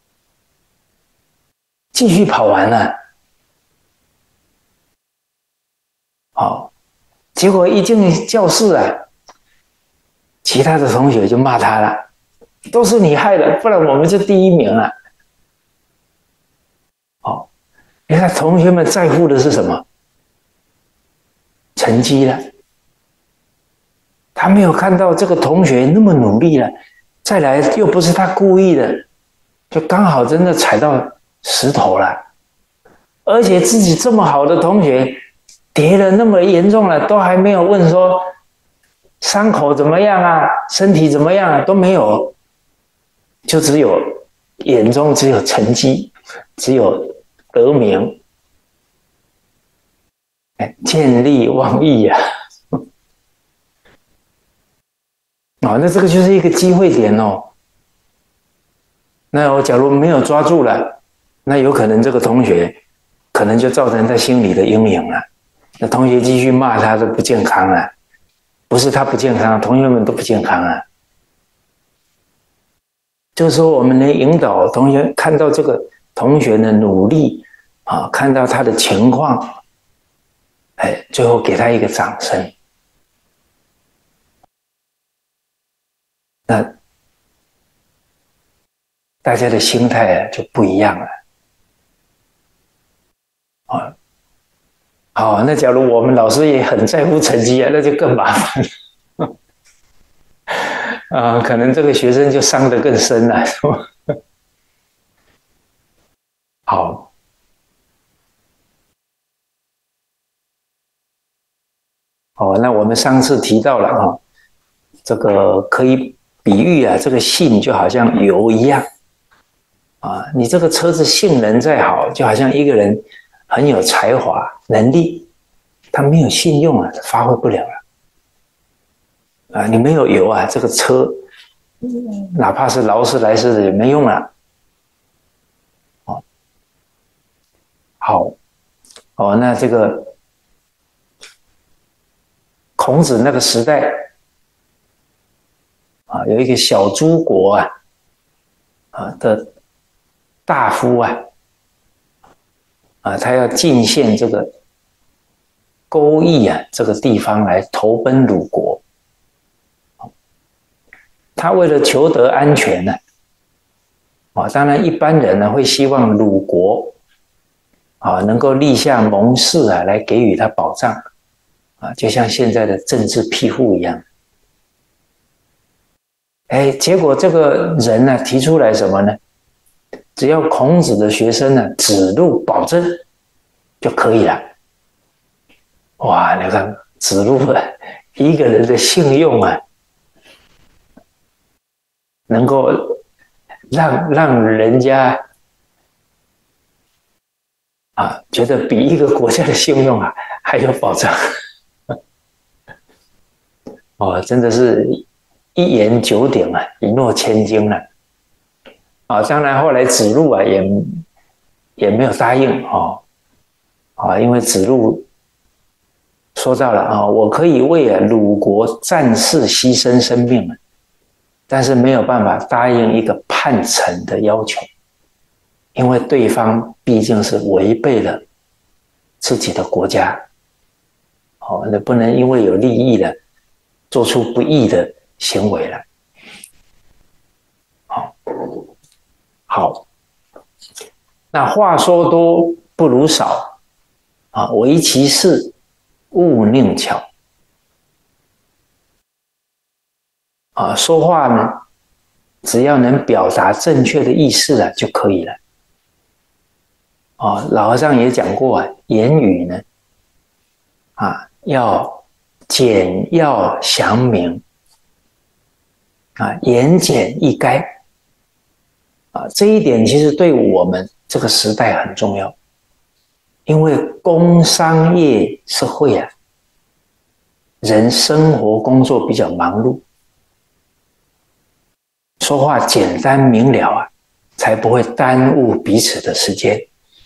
继续跑完了。好，结果一进教室啊，其他的同学就骂他了，都是你害的，不然我们就第一名了。哦，你看同学们在乎的是什么？成绩了。他没有看到这个同学那么努力了，再来又不是他故意的，就刚好真的踩到石头了，而且自己这么好的同学跌了那么严重了，都还没有问说伤口怎么样啊，身体怎么样啊，都没有，就只有眼中只有成绩，只有得名，哎，见利忘义啊。哦，那这个就是一个机会点哦。那我假如没有抓住了，那有可能这个同学可能就造成他心里的阴影了。 那同学继续骂他都不健康啊，不是他不健康，同学们都不健康啊。就是说，我们能引导同学看到这个同学的努力啊，看到他的情况，哎，最后给他一个掌声。那大家的心态啊就不一样了。啊，好，那假如我们老师也很在乎成绩啊，那就更麻烦了。啊，可能这个学生就伤得更深了，是吧？好，哦，那我们上次提到了啊，这个可以比喻啊，这个性就好像油一样啊，你这个车子性能再好，就好像一个人很有才华、能力，他没有信用啊，发挥不了了。啊，你没有油啊，这个车哪怕是劳斯莱斯的也没用了。哦，好，哦，那这个孔子那个时代啊，有一个小诸国啊，啊的大夫啊，啊，他要进献这个勾弋啊这个地方来投奔鲁国。他为了求得安全呢，啊，当然一般人呢会希望鲁国啊能够立下盟誓啊来给予他保障啊，就像现在的政治庇护一样。哎，结果这个人呢提出来什么呢？只要孔子的学生呢指路保证就可以了。哇，你看指路啊，一个人的信用啊，能够让让人家啊觉得比一个国家的信用啊还有保障。哦，真的是一言九鼎啊，一诺千金啊。啊，当然后来子路啊也也没有答应哦，啊，因为子路说到了啊，我可以为啊鲁国战士牺牲生命啊，但是没有办法答应一个叛臣的要求，因为对方毕竟是违背了自己的国家，哦，那不能因为有利益了，做出不义的行为来。好，好，那话说多不如少啊，唯其事，勿佞巧。啊，说话呢，只要能表达正确的意思了就可以了。啊，老和尚也讲过啊，言语呢，啊，要简要详明，啊，言简意赅，啊，这一点其实对我们这个时代很重要，因为工商业社会啊，人生活工作比较忙碌。说话简单明了啊，才不会耽误彼此的时间。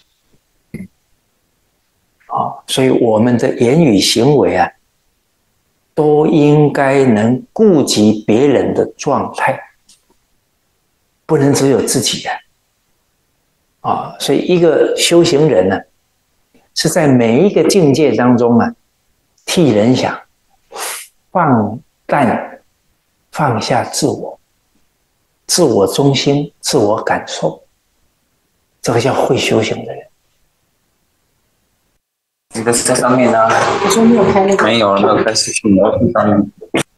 哦，所以我们的言语行为啊，都应该能顾及别人的状态，不能只有自己啊。啊，所以一个修行人呢，是在每一个境界当中啊，替人想，放淡，放下自我。自我中心，自我感受，这个叫会修行的人。 你的在上面呢？ 我说没有开那个， 没有，没有开视频，我要去上面。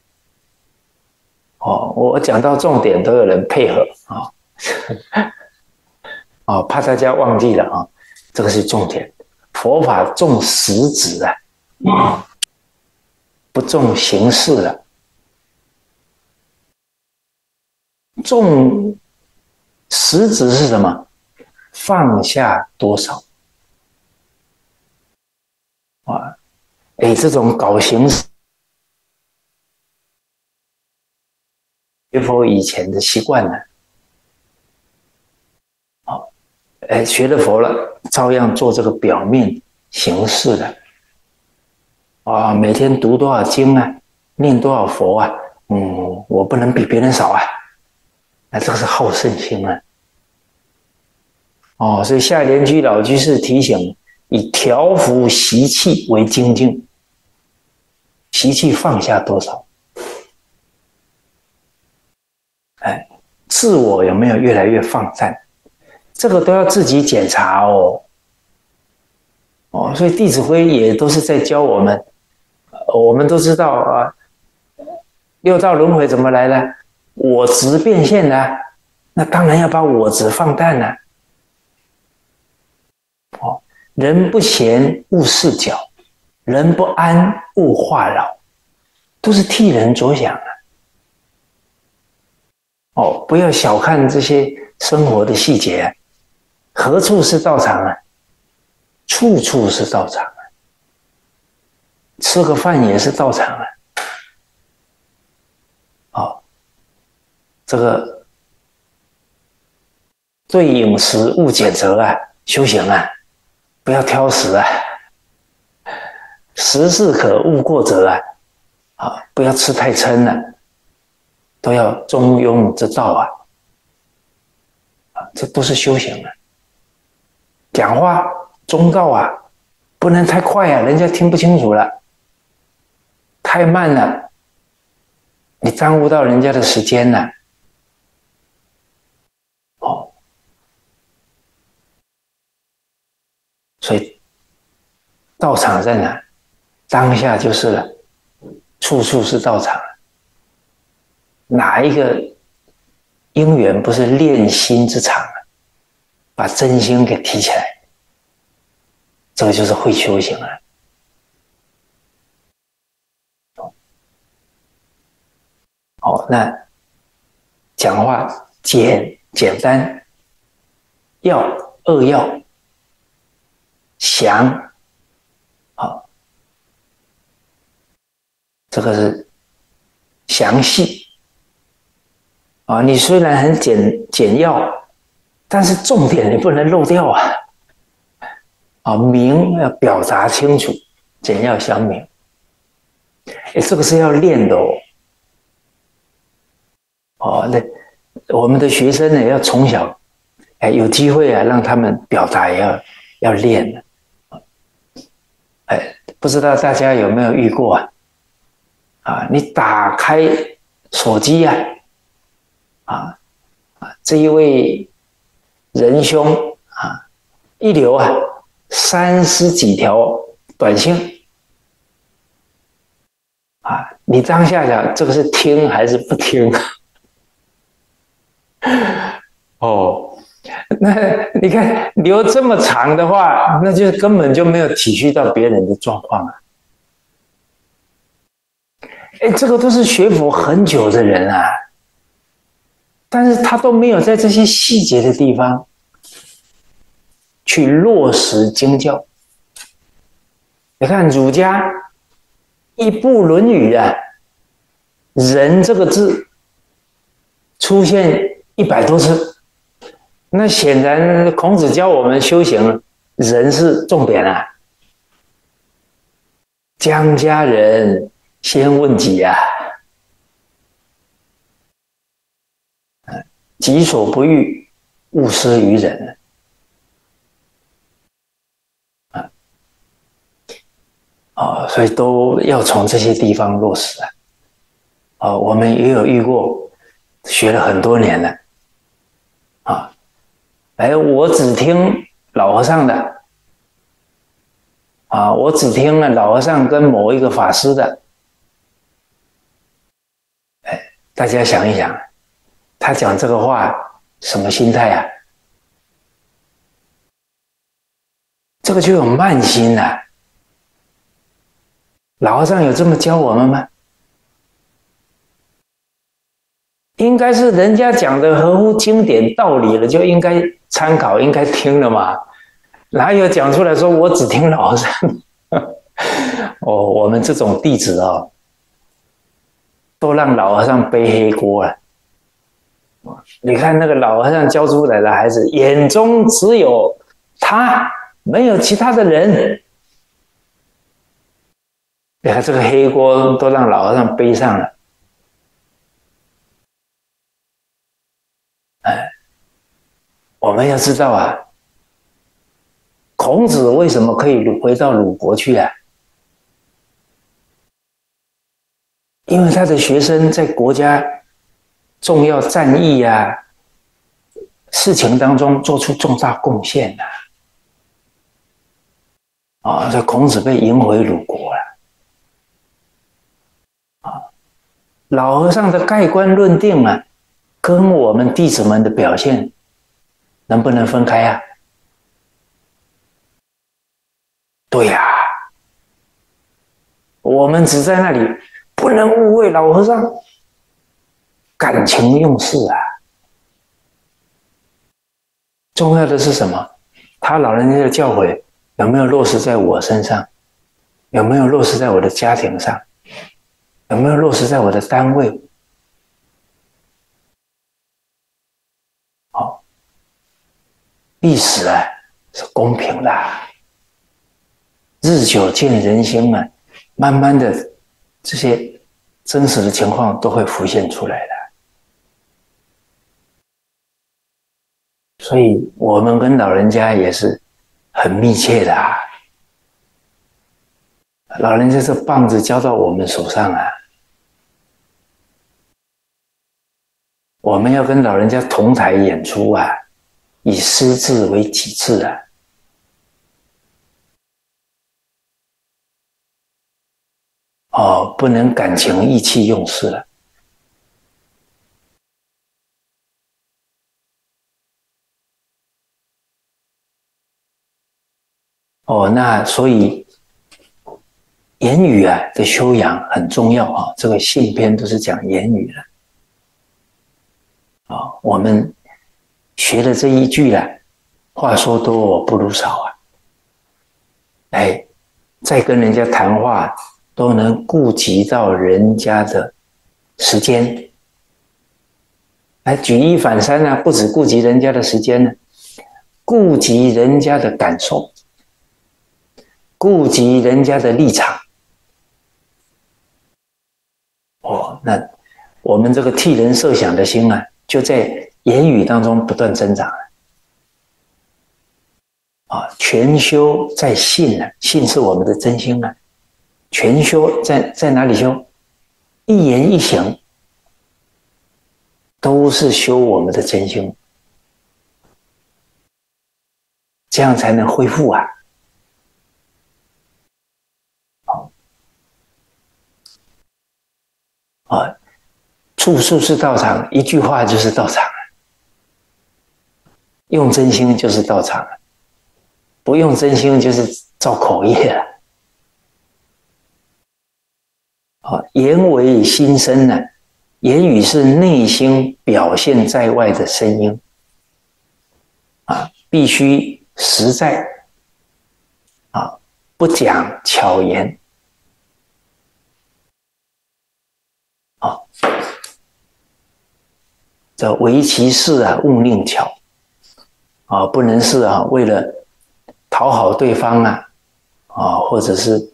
哦，我讲到重点都有人配合啊，哦，怕大家忘记了啊，这个是重点。佛法重实质啊，不重形式了。重实质是什么？放下多少啊？哎，这种搞形式，学佛以前的习惯呢？好，哎，学了佛了，照样做这个表面形式的。 啊，每天读多少经啊，念多少佛啊，嗯，我不能比别人少啊。那这个是好胜心啊。哦，所以下莲居老居士提醒，以调伏习气为精进。习气放下多少？哎，自我有没有越来越放散？这个都要自己检查哦。哦，所以《弟子规》也都是在教我们。我们都知道啊，六道轮回怎么来的？我执变现的、啊，那当然要把我执放淡了、啊。哦，人不闲勿事搅，人不安勿话扰，都是替人着想啊。哦，不要小看这些生活的细节、啊，何处是道场啊？处处是道场啊！吃个饭也是道场啊！哦，这个对饮食勿拣择啊，修行啊，不要挑食啊，食适可勿过则啊，啊，不要吃太撑了、啊，都要中庸之道啊，啊，这都是修行啊。讲话中道啊，不能太快啊，人家听不清楚了；太慢了，你耽误到人家的时间了。哦，所以道场在哪？当下就是了，处处是道场。哪一个因缘不是练心之场啊？把真心给提起来，这个就是会修行了。好，那讲话简简单，要扼要，详，好，这个是详细啊。你虽然很简简要，但是重点你不能漏掉啊！啊，明要表达清楚，简要详明。哎，这个是要练的哦。哦，那我们的学生呢，要从小，哎，有机会啊，让他们表达也要要练的。哎，不知道大家有没有遇过啊？啊，你打开手机呀、啊，啊啊，这一位仁兄啊，一留啊三十几条短信啊，你当下想这个是听还是不听？哦，那你看留这么长的话，那就根本就没有体恤到别人的状况啊。哎，这个都是学佛很久的人啊，但是他都没有在这些细节的地方去落实经教。你看儒家一部《论语》啊，人这个字出现一百多次，那显然孔子教我们修行，人是重点啊。江家人先问己啊，己所不欲，勿施于人。啊，哦，所以都要从这些地方落实啊。哦，我们也有遇过，学了很多年了，啊，哎，我只听老和尚的，啊，我只听了老和尚跟某一个法师的。哎，大家想一想，他讲这个话什么心态啊？这个就有慢心了、啊。老和尚有这么教我们吗？应该是人家讲的合乎经典道理了，就应该参考，应该听了嘛。哪有讲出来说我只听老和尚？哦，我们这种弟子哦，都让老和尚背黑锅了。你看那个老和尚教出来的孩子，眼中只有他，没有其他的人。 你看这个黑锅都让老和尚背上了，哎，我们要知道啊，孔子为什么可以回到鲁国去啊？因为他的学生在国家重要战役啊事情当中做出重大贡献呐、啊，啊，这孔子被迎回鲁国了，啊，老和尚的盖棺论定啊，跟我们弟子们的表现能不能分开啊？对呀、啊，我们只在那里不能误会老和尚感情用事啊。重要的是什么？他老人家的教诲有没有落实在我身上？有没有落实在我的家庭上？有没有落实在我的单位？好，历史啊是公平的、啊，日久见人心啊，慢慢的这些真实的情况都会浮现出来的。所以我们跟老人家也是很密切的啊，老人家这棒子交到我们手上啊，我们要跟老人家同台演出啊，以师志为己志啊。哦，不能感情意气用事了。哦，那所以言语啊的修养很重要啊。这个信篇都是讲言语的。啊，我们学了这一句了，话说多不如少啊。哎，再跟人家谈话都能顾及到人家的时间。来举一反三呢、啊，不只顾及人家的时间呢，顾及人家的感受，顾及人家的立场。哦，那我们这个替人设想的心啊，就在言语当中不断增长了。啊，全修在信啊，信是我们的真心啊。全修在在哪里修？一言一行都是修我们的真心，这样才能恢复啊。啊，处处是道场，一句话就是道场，用真心就是道场，不用真心就是造口业了。啊，言为心声呢、啊，言语是内心表现在外的声音，啊，必须实在，啊，不讲巧言，啊，这为其事啊，勿佞巧，啊，不能是啊为了讨好对方啊，啊，或者是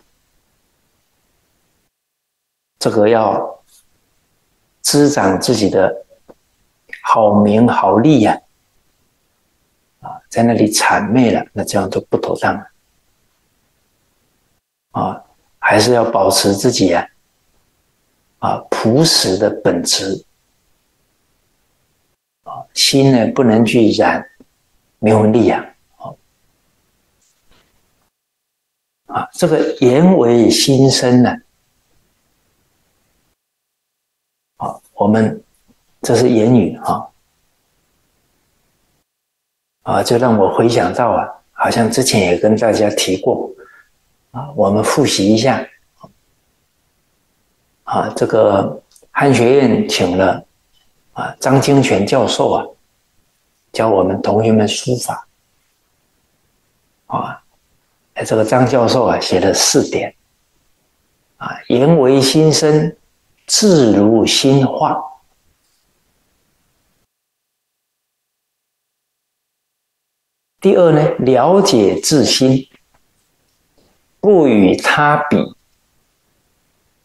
这个要滋长自己的好名好利呀、啊，啊，在那里谄媚了，那这样都不妥当了，啊，还是要保持自己啊，啊，朴实的本质，啊，心呢不能去染名闻利养，啊，啊，这个言为心声呢、啊。啊，我们这是言语啊，啊，就让我回想到啊，好像之前也跟大家提过啊，我们复习一下啊，这个汉学院请了啊张清泉教授啊，教我们同学们书法啊，这个张教授啊写了四点啊，言为心声，字如心画。第二呢，了解自心，不与他比，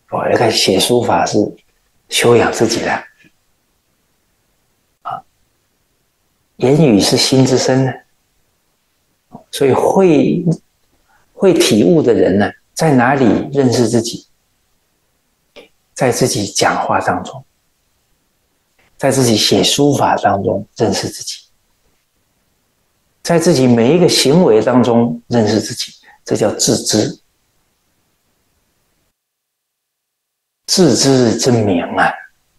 我那个写书法是修养自己的啊，言语是心之声呢，所以会会体悟的人呢，在哪里认识自己？在自己讲话当中，在自己写书法当中认识自己，在自己每一个行为当中认识自己，这叫自知。自知之明啊！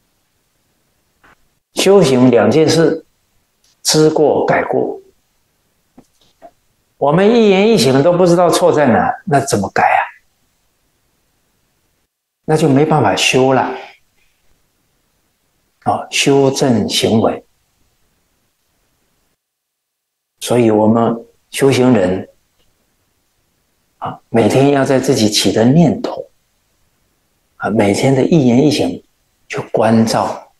修行两件事，知过改过。我们一言一行都不知道错在哪，那怎么改啊？那就没办法修了。哦，修正行为。所以我们修行人啊，每天要在自己起的念头啊，每天的一言一行去关照，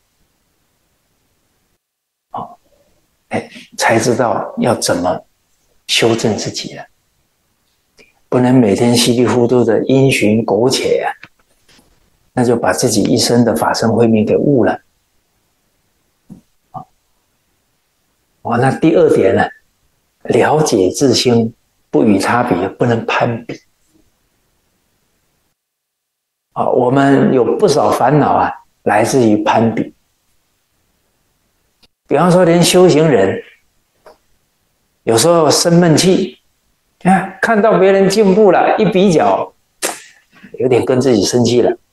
啊，哎，才知道要怎么修正自己了。不能每天稀里糊涂的因循苟且啊，那就把自己一生的法身慧命给误了。哦，那第二点呢，了解自心，不与他比，不能攀比。啊，我们有不少烦恼啊，来自于攀比。比方说，连修行人有时候生闷气，啊，看到别人进步了，一比较，有点跟自己生气了。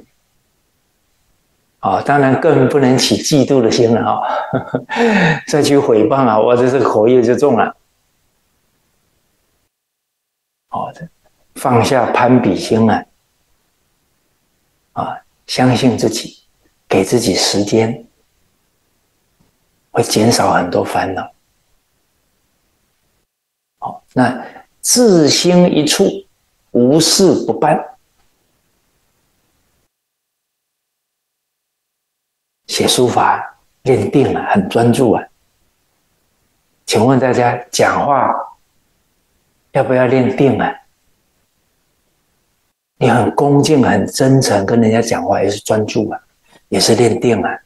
啊，当然更不能起嫉妒的心了啊！再去诽谤啊，我这这个口业就重了。好的，放下攀比心啊，啊，相信自己，给自己时间，会减少很多烦恼。好，那自心一处，无事不办。写书法练定了，很专注啊。请问大家讲话要不要练定啊？你很恭敬、很真诚跟人家讲话，也是专注啊，也是练定啊。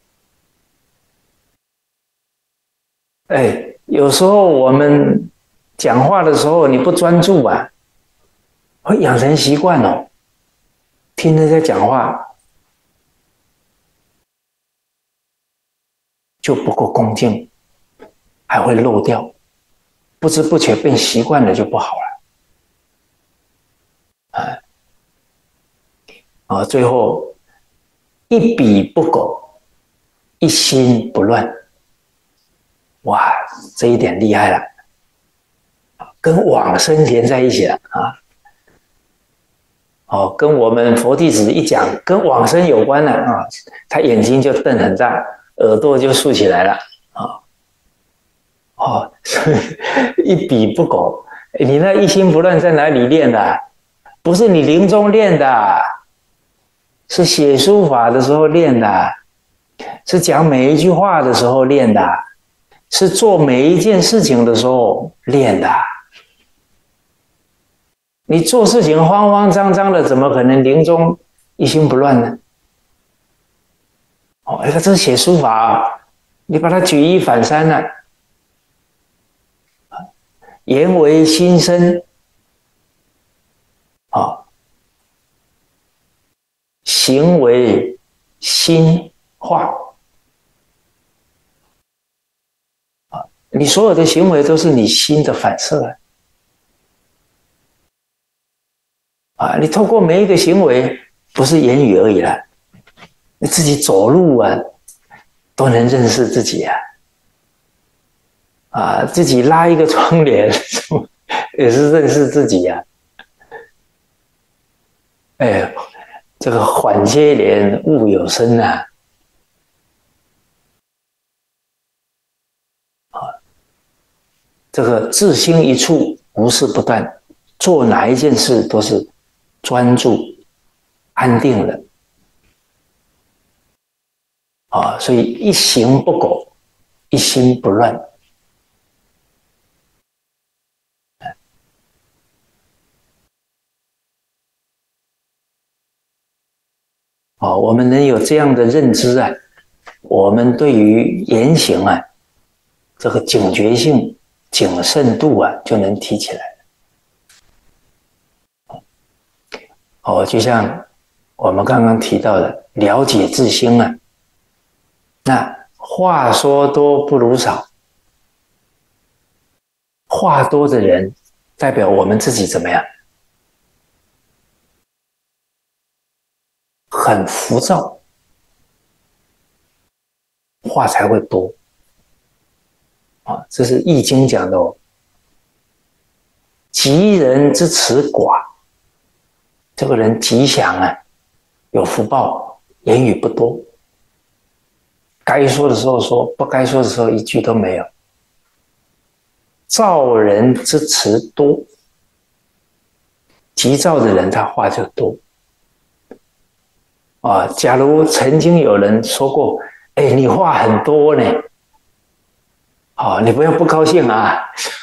哎，有时候我们讲话的时候你不专注啊，会养成习惯哦。听人家讲话就不够恭敬，还会漏掉，不知不觉变习惯了就不好了。啊，啊，最后一笔不苟，一心不乱。哇，这一点厉害了，跟往生连在一起了啊！哦，跟我们佛弟子一讲跟往生有关的啊，他眼睛就瞪很大，耳朵就竖起来了啊！哦，一笔不苟，你那一心不乱在哪里练的？不是你临终练的，是写书法的时候练的，是讲每一句话的时候练的，是做每一件事情的时候练的。你做事情慌慌张张的，怎么可能临终一心不乱呢？哦，这是写书法啊，你把它举一反三了、啊，言为心生，啊，行为心化，啊，你所有的行为都是你心的反射啊。啊，你透过每一个行为，不是言语而已了，你自己走路啊，都能认识自己啊，啊，自己拉一个窗帘，也是认识自己呀、啊。哎，这个缓接连，悟有声啊，啊，这个自心一处，无事不断，做哪一件事都是专注、安定的。啊，所以一行不苟，一心不乱。 哦，我们能有这样的认知啊，我们对于言行啊，这个警觉性、谨慎度啊，就能提起来了。哦，就像我们刚刚提到的，了解自心啊，那话说多不如少，话多的人，代表我们自己怎么样？很浮躁，话才会多。啊，这是《易经》讲的哦。吉人之辞寡，这个人吉祥啊，有福报，言语不多，该说的时候说，不该说的时候一句都没有。躁人之辞多，急躁的人他话就多。啊，假如曾经有人说过，哎，你话很多呢，好，你不要不高兴啊。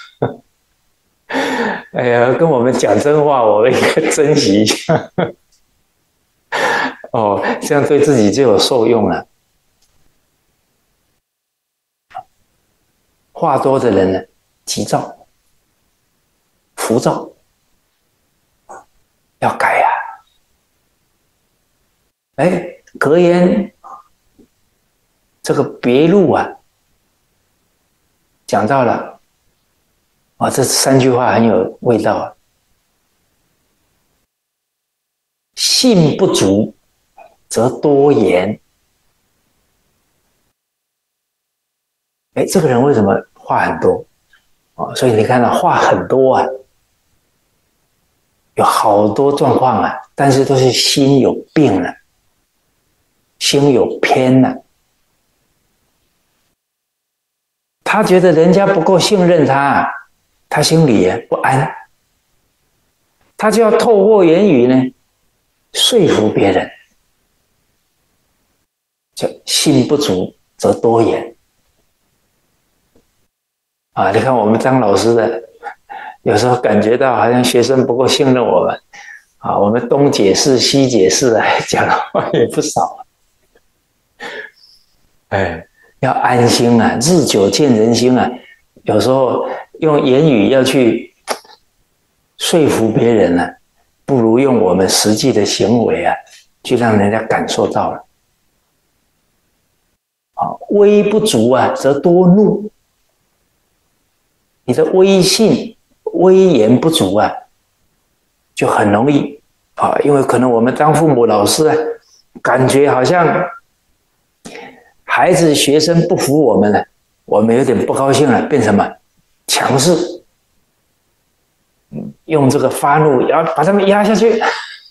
哎呀，跟我们讲真话，我们应该珍惜一下。哦，这样对自己就有受用了。话多的人呢，急躁、浮躁，要改呀、啊。哎，格言这个别录啊，讲到了啊，这三句话很有味道啊。信不足则多言。哎，这个人为什么话很多？哦，所以你看到、啊、话很多啊，有好多状况啊，但是都是心有病了、啊，心有偏了、啊。他觉得人家不够信任他，他心里也不安，他就要透过言语呢说服别人。就信不足则多言啊！你看我们当老师的，有时候感觉到好像学生不够信任我们啊，我们东解释西解释啊，讲的话也不少。哎，要安心啊，日久见人心啊。有时候用言语要去说服别人啊，不如用我们实际的行为啊，去让人家感受到了。啊，威不足啊，则多怒。你的威信、威严不足啊，就很容易啊，因为可能我们当父母、老师啊，感觉好像孩子、学生不服我们了，我们有点不高兴了，变什么？强势，用这个发怒要把他们压下去。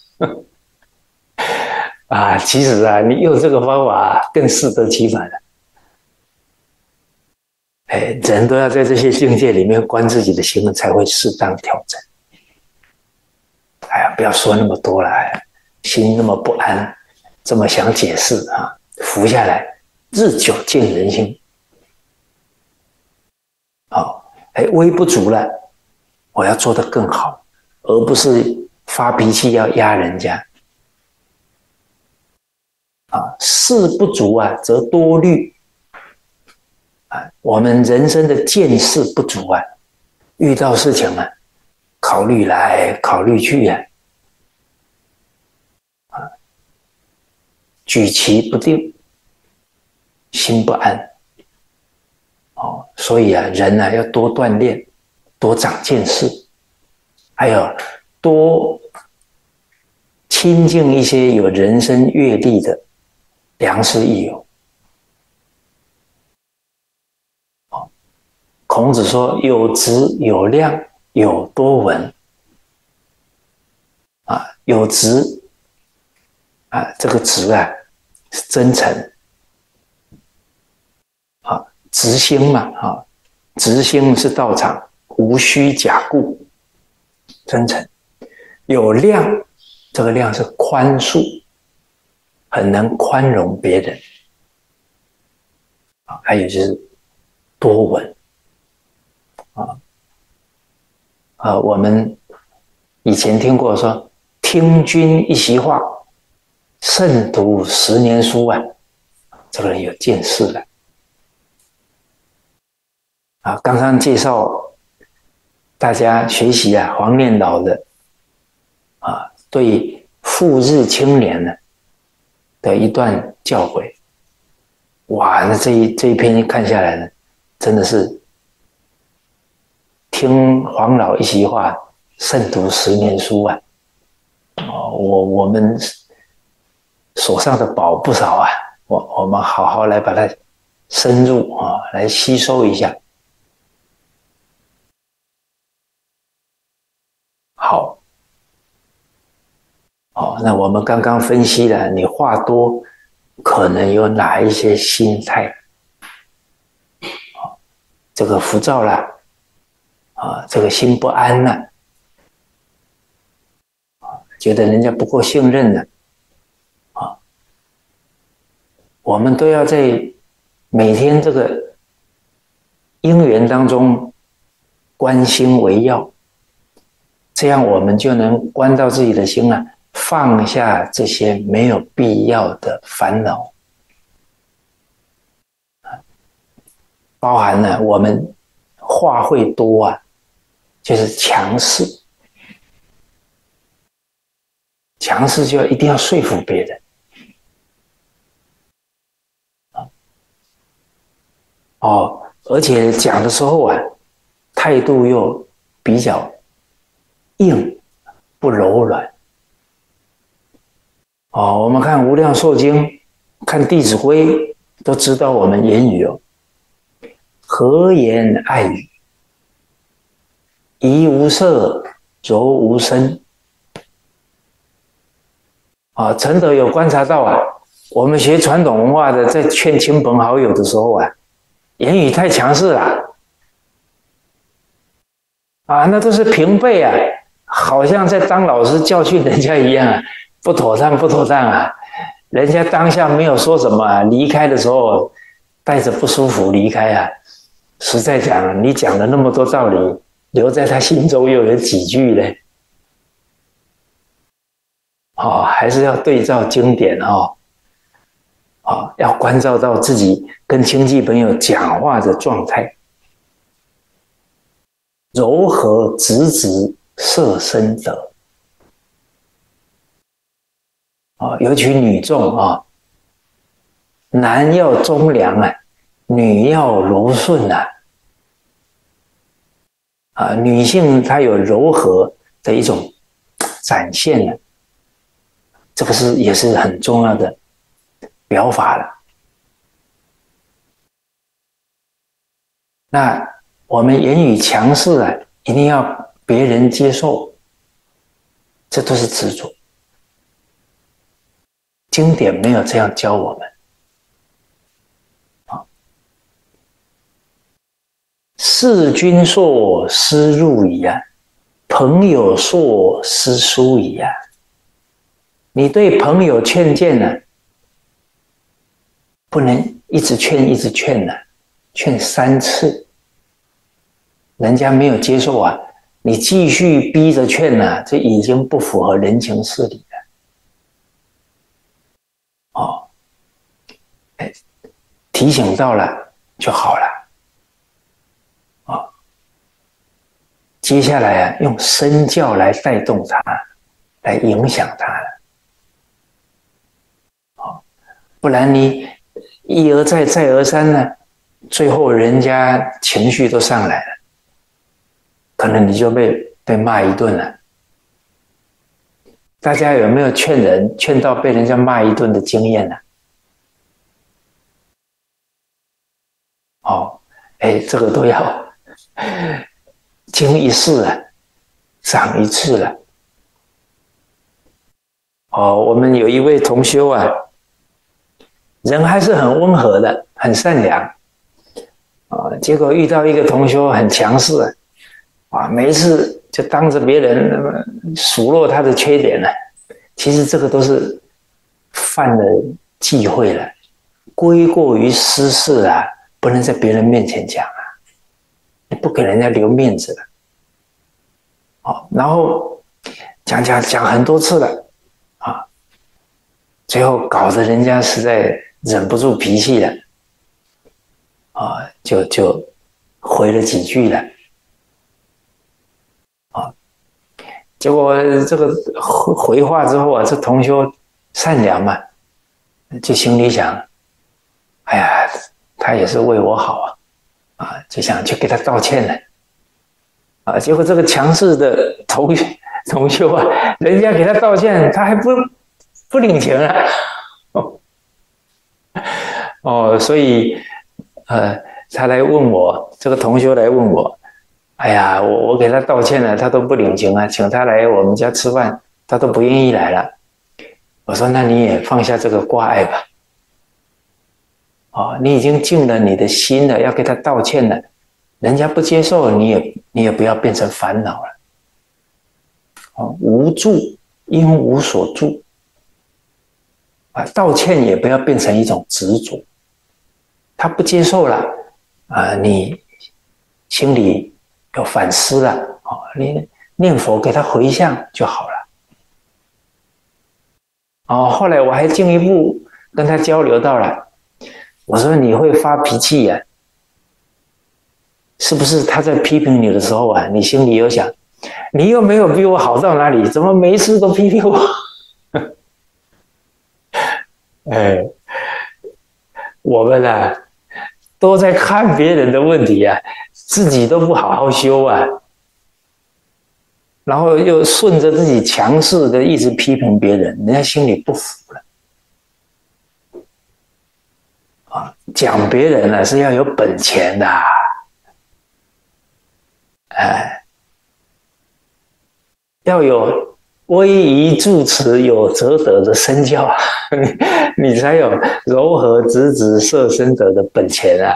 啊，其实啊，你用这个方法更适得其反了。哎，人都要在这些境界里面观自己的心，才会适当调整。哎呀，不要说那么多了，心那么不安，这么想解释啊，服下来，日久见人心。好，哎，微不足了，我要做得更好，而不是发脾气要压人家。啊，事不足啊，则多虑。啊，我们人生的见识不足啊，遇到事情啊，考虑来考虑去啊，啊，举棋不定，心不安。哦，所以啊，人啊要多锻炼，多长见识，还有多亲近一些有人生阅历的良师益友。孔子说：“有直有量有多闻。”啊，有直啊，这个直啊是真诚啊，直心嘛啊，直心是道场，无虚假故，真诚。有量，这个量是宽恕，很能宽容别人啊。还有就是多闻。啊，啊，我们以前听过说，听君一席话， 慎读十年书啊，这个人有见识了。啊，刚刚介绍大家学习啊，黄念老的啊对赴日青年呢的一段教诲。哇，那这一这一篇看下来呢，真的是听黄老一席话，慎读十年书啊！哦，我我们手上的宝不少啊，我我们好好来把它深入啊，来吸收一下。好，哦，那我们刚刚分析了，你话多可能有哪一些心态？哦，这个浮躁啦，啊，这个心不安啦，啊，觉得人家不够信任了，啊，我们都要在每天这个因缘当中观心为要，这样我们就能观到自己的心啊，放下这些没有必要的烦恼，包含了我们话会多啊，就是强势，强势就一定要说服别人。哦，而且讲的时候啊，态度又比较硬，不柔软。哦，我们看《无量寿经》，看《弟子规》，都知道我们言语哦，和颜爱语，怡无色，柔无声。啊，陈德有观察到啊，我们学传统文化的，在劝亲朋好友的时候啊，言语太强势了，啊，那都是平辈啊，好像在当老师教训人家一样啊，不妥当，不妥当啊！人家当下没有说什么啊，离开的时候带着不舒服离开啊。实在讲，你讲了那么多道理，留在他心中又有几句呢？哦，还是要对照经典哦，哦，要关照到自己跟亲戚朋友讲话的状态，柔和直直，摄身德。啊，尤其女众啊，男要忠良啊，女要柔顺啊。啊，女性她有柔和的一种展现呢，这个是也是很重要的表法了。那我们言语强势啊，一定要别人接受，这都是执着。经典没有这样教我们。啊，事君说思入矣啊，朋友说思疏矣啊。你对朋友劝谏呢、啊，不能一直劝一直劝呢、啊，劝三次，人家没有接受啊，你继续逼着劝呢、啊，这已经不符合人情事理了。哦，哎，提醒到了就好了。哦，接下来啊，用身教来带动他，来影响他了。哦，不然你一而再再而三呢，最后人家情绪都上来了，可能你就被被骂一顿了。大家有没有劝人劝到被人家骂一顿的经验呢、啊？哦，哎，这个都要经一事啊，长一次了。哦，我们有一位同修啊，人还是很温和的，很善良啊，结果遇到一个同修很强势啊，每一次就当着别人那么数落他的缺点呢、啊。其实这个都是犯了忌讳了，归过于私事啊，不能在别人面前讲啊，你不给人家留面子了。哦，然后讲讲讲很多次了啊， 最后搞得人家实在忍不住脾气了，啊，就就回了几句了，啊，结果这个回话之后啊，这同修善良嘛，就心里想，哎呀，他也是为我好啊，啊，就想去给他道歉了，啊，结果这个强势的同同修啊，人家给他道歉，他还不不领情啊，哦，哦，所以呃，他来问我，这个同修来问我，哎呀，我我给他道歉了，他都不领情啊，请他来我们家吃饭，他都不愿意来了。我说，那你也放下这个挂碍吧。哦，你已经尽了你的心了，要给他道歉了，人家不接受，你也你也不要变成烦恼了。哦，无助因无所助啊，道歉也不要变成一种执着。他不接受了啊，你心里有反思了啊，你念佛给他回向就好了。哦，后来我还进一步跟他交流到了，我说你会发脾气呀、啊？是不是他在批评你的时候啊，你心里有想，你又没有比我好到哪里，怎么每一次都批评我？哎，我们啊，都在看别人的问题啊，自己都不好好修啊，然后又顺着自己强势的一直批评别人，人家心里不服了。啊，讲别人呢、啊、是要有本钱的、啊，哎，要有威仪助持有则得的身教，你才有柔和直直摄身者的本钱啊！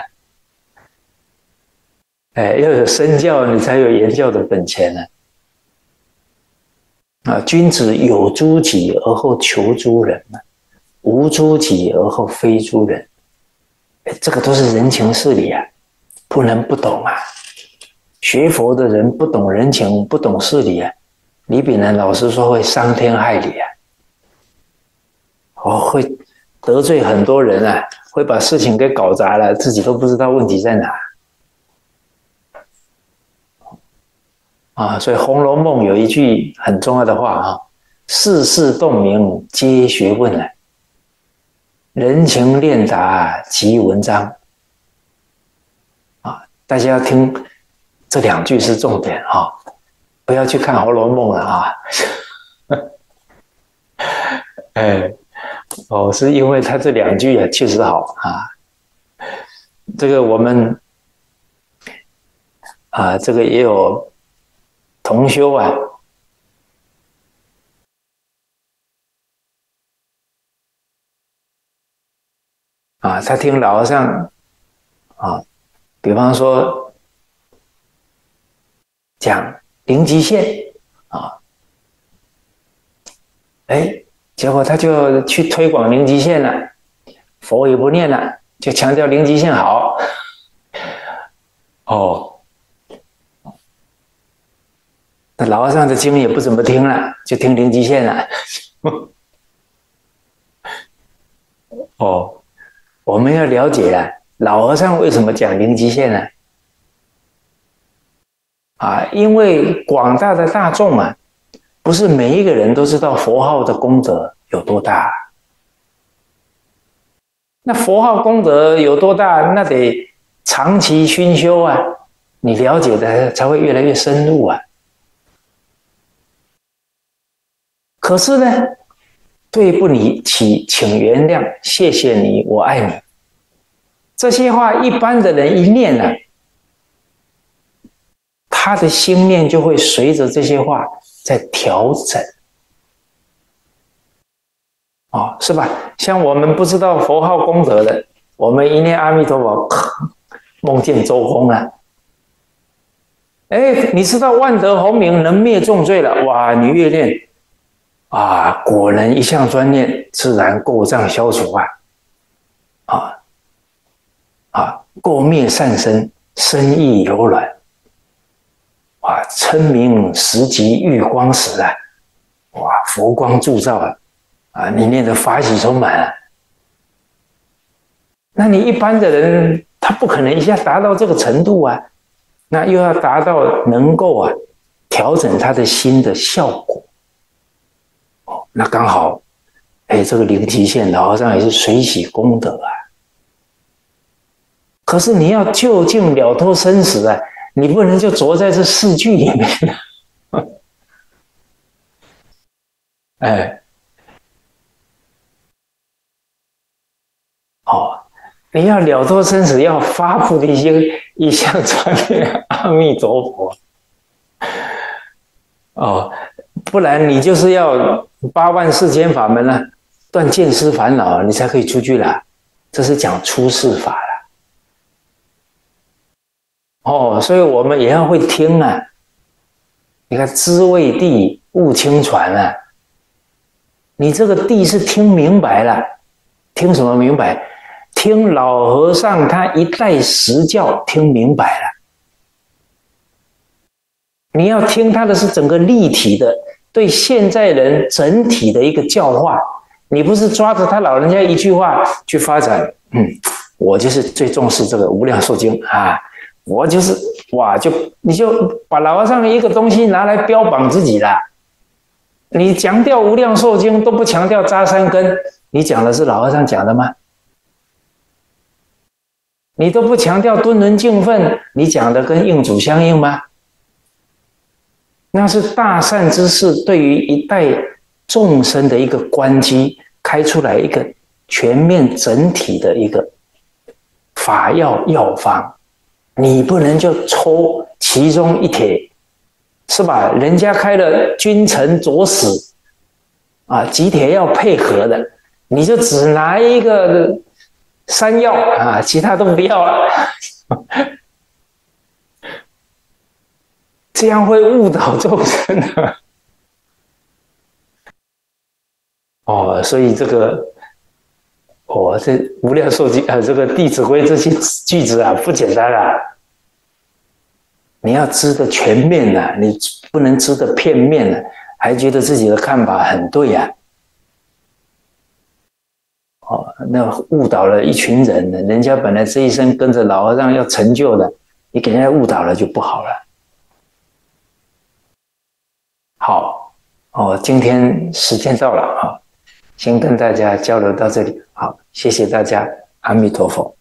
哎，要有身教，你才有言教的本钱呢、啊！啊，君子有诸己而后求诸人嘛，无诸己而后非诸人。哎，这个都是人情事理啊，不能不懂啊！学佛的人不懂人情，不懂事理啊！李炳南老师说会伤天害理啊，哦，会得罪很多人啊，会把事情给搞砸了，自己都不知道问题在哪。啊，所以《红楼梦》有一句很重要的话啊：“世事洞明皆学问啊，人情练达即文章。”啊，大家要听这两句是重点啊。不要去看《红楼梦》了啊！哎，哦，是因为他这两句也确实好啊。这个我们啊，这个也有同修啊，啊，他听老和尚啊，比方说讲零极限啊，哎，结果他就去推广零极限了，佛也不念了，就强调零极限好。哦，那老和尚的经也不怎么听了，就听零极限了。哦，我们要了解了，老和尚为什么讲零极限呢？啊，因为广大的大众啊，不是每一个人都知道佛号的功德有多大。那佛号功德有多大，那得长期熏修啊，你了解的才会越来越深入啊。可是呢，对不起，请原谅，谢谢你，我爱你，这些话一般的人一念呢、啊，他的心念就会随着这些话在调整，哦，是吧？像我们不知道佛号功德的，我们一念阿弥陀佛，梦见周公了。哎，你知道万德洪名能灭重罪了，哇！你越念啊，果然一向专念，自然垢障消除啊，啊啊，垢灭善身，身意柔软。哇，称名时即玉光时啊，哇，佛光铸造啊， 啊，你念得法喜充满啊。那你一般的人，他不可能一下达到这个程度啊，那又要达到能够啊调整他的心的效果。哦，那刚好，哎，这个灵极限老和尚也是随喜功德啊。可是你要究竟了脱生死啊，你不能就着在这四句里面啊。哎，哦，你要了脱生死，要发菩提心，一向传念阿弥陀佛。哦，不然你就是要八万四千法门啊，断见思烦恼，你才可以出去啦。这是讲出世法啦。哦，所以我们也要会听啊。你看，知味地，悟清传啊。你这个地是听明白了，听什么明白？听老和尚他一代实教，听明白了。你要听他的是整个立体的，对现在人整体的一个教化。你不是抓着他老人家一句话去发展，嗯，我就是最重视这个无量寿经啊，我就是哇，就你就把老和尚的一个东西拿来标榜自己啦。你强调无量寿经都不强调扎三根，你讲的是老和尚讲的吗？你都不强调敦伦敬分，你讲的跟应祖相应吗？那是大善之士对于一代众生的一个关机，开出来一个全面整体的一个法要药方，你不能就抽其中一帖，是吧？人家开了君臣佐使啊，几帖要配合的，你就只拿一个山药啊，其他都不要了。这样会误导众生的。哦，所以这个，哦，这无量寿经啊，这个《弟子规》这些句子啊，不简单啊。你要知得全面啊，你不能知得片面啊，还觉得自己的看法很对啊。哦，那误导了一群人呢。人家本来这一生跟着老和尚要成就的，你给人家误导了就不好了。好，哦，今天时间到了啊，先跟大家交流到这里，好，谢谢大家，阿弥陀佛。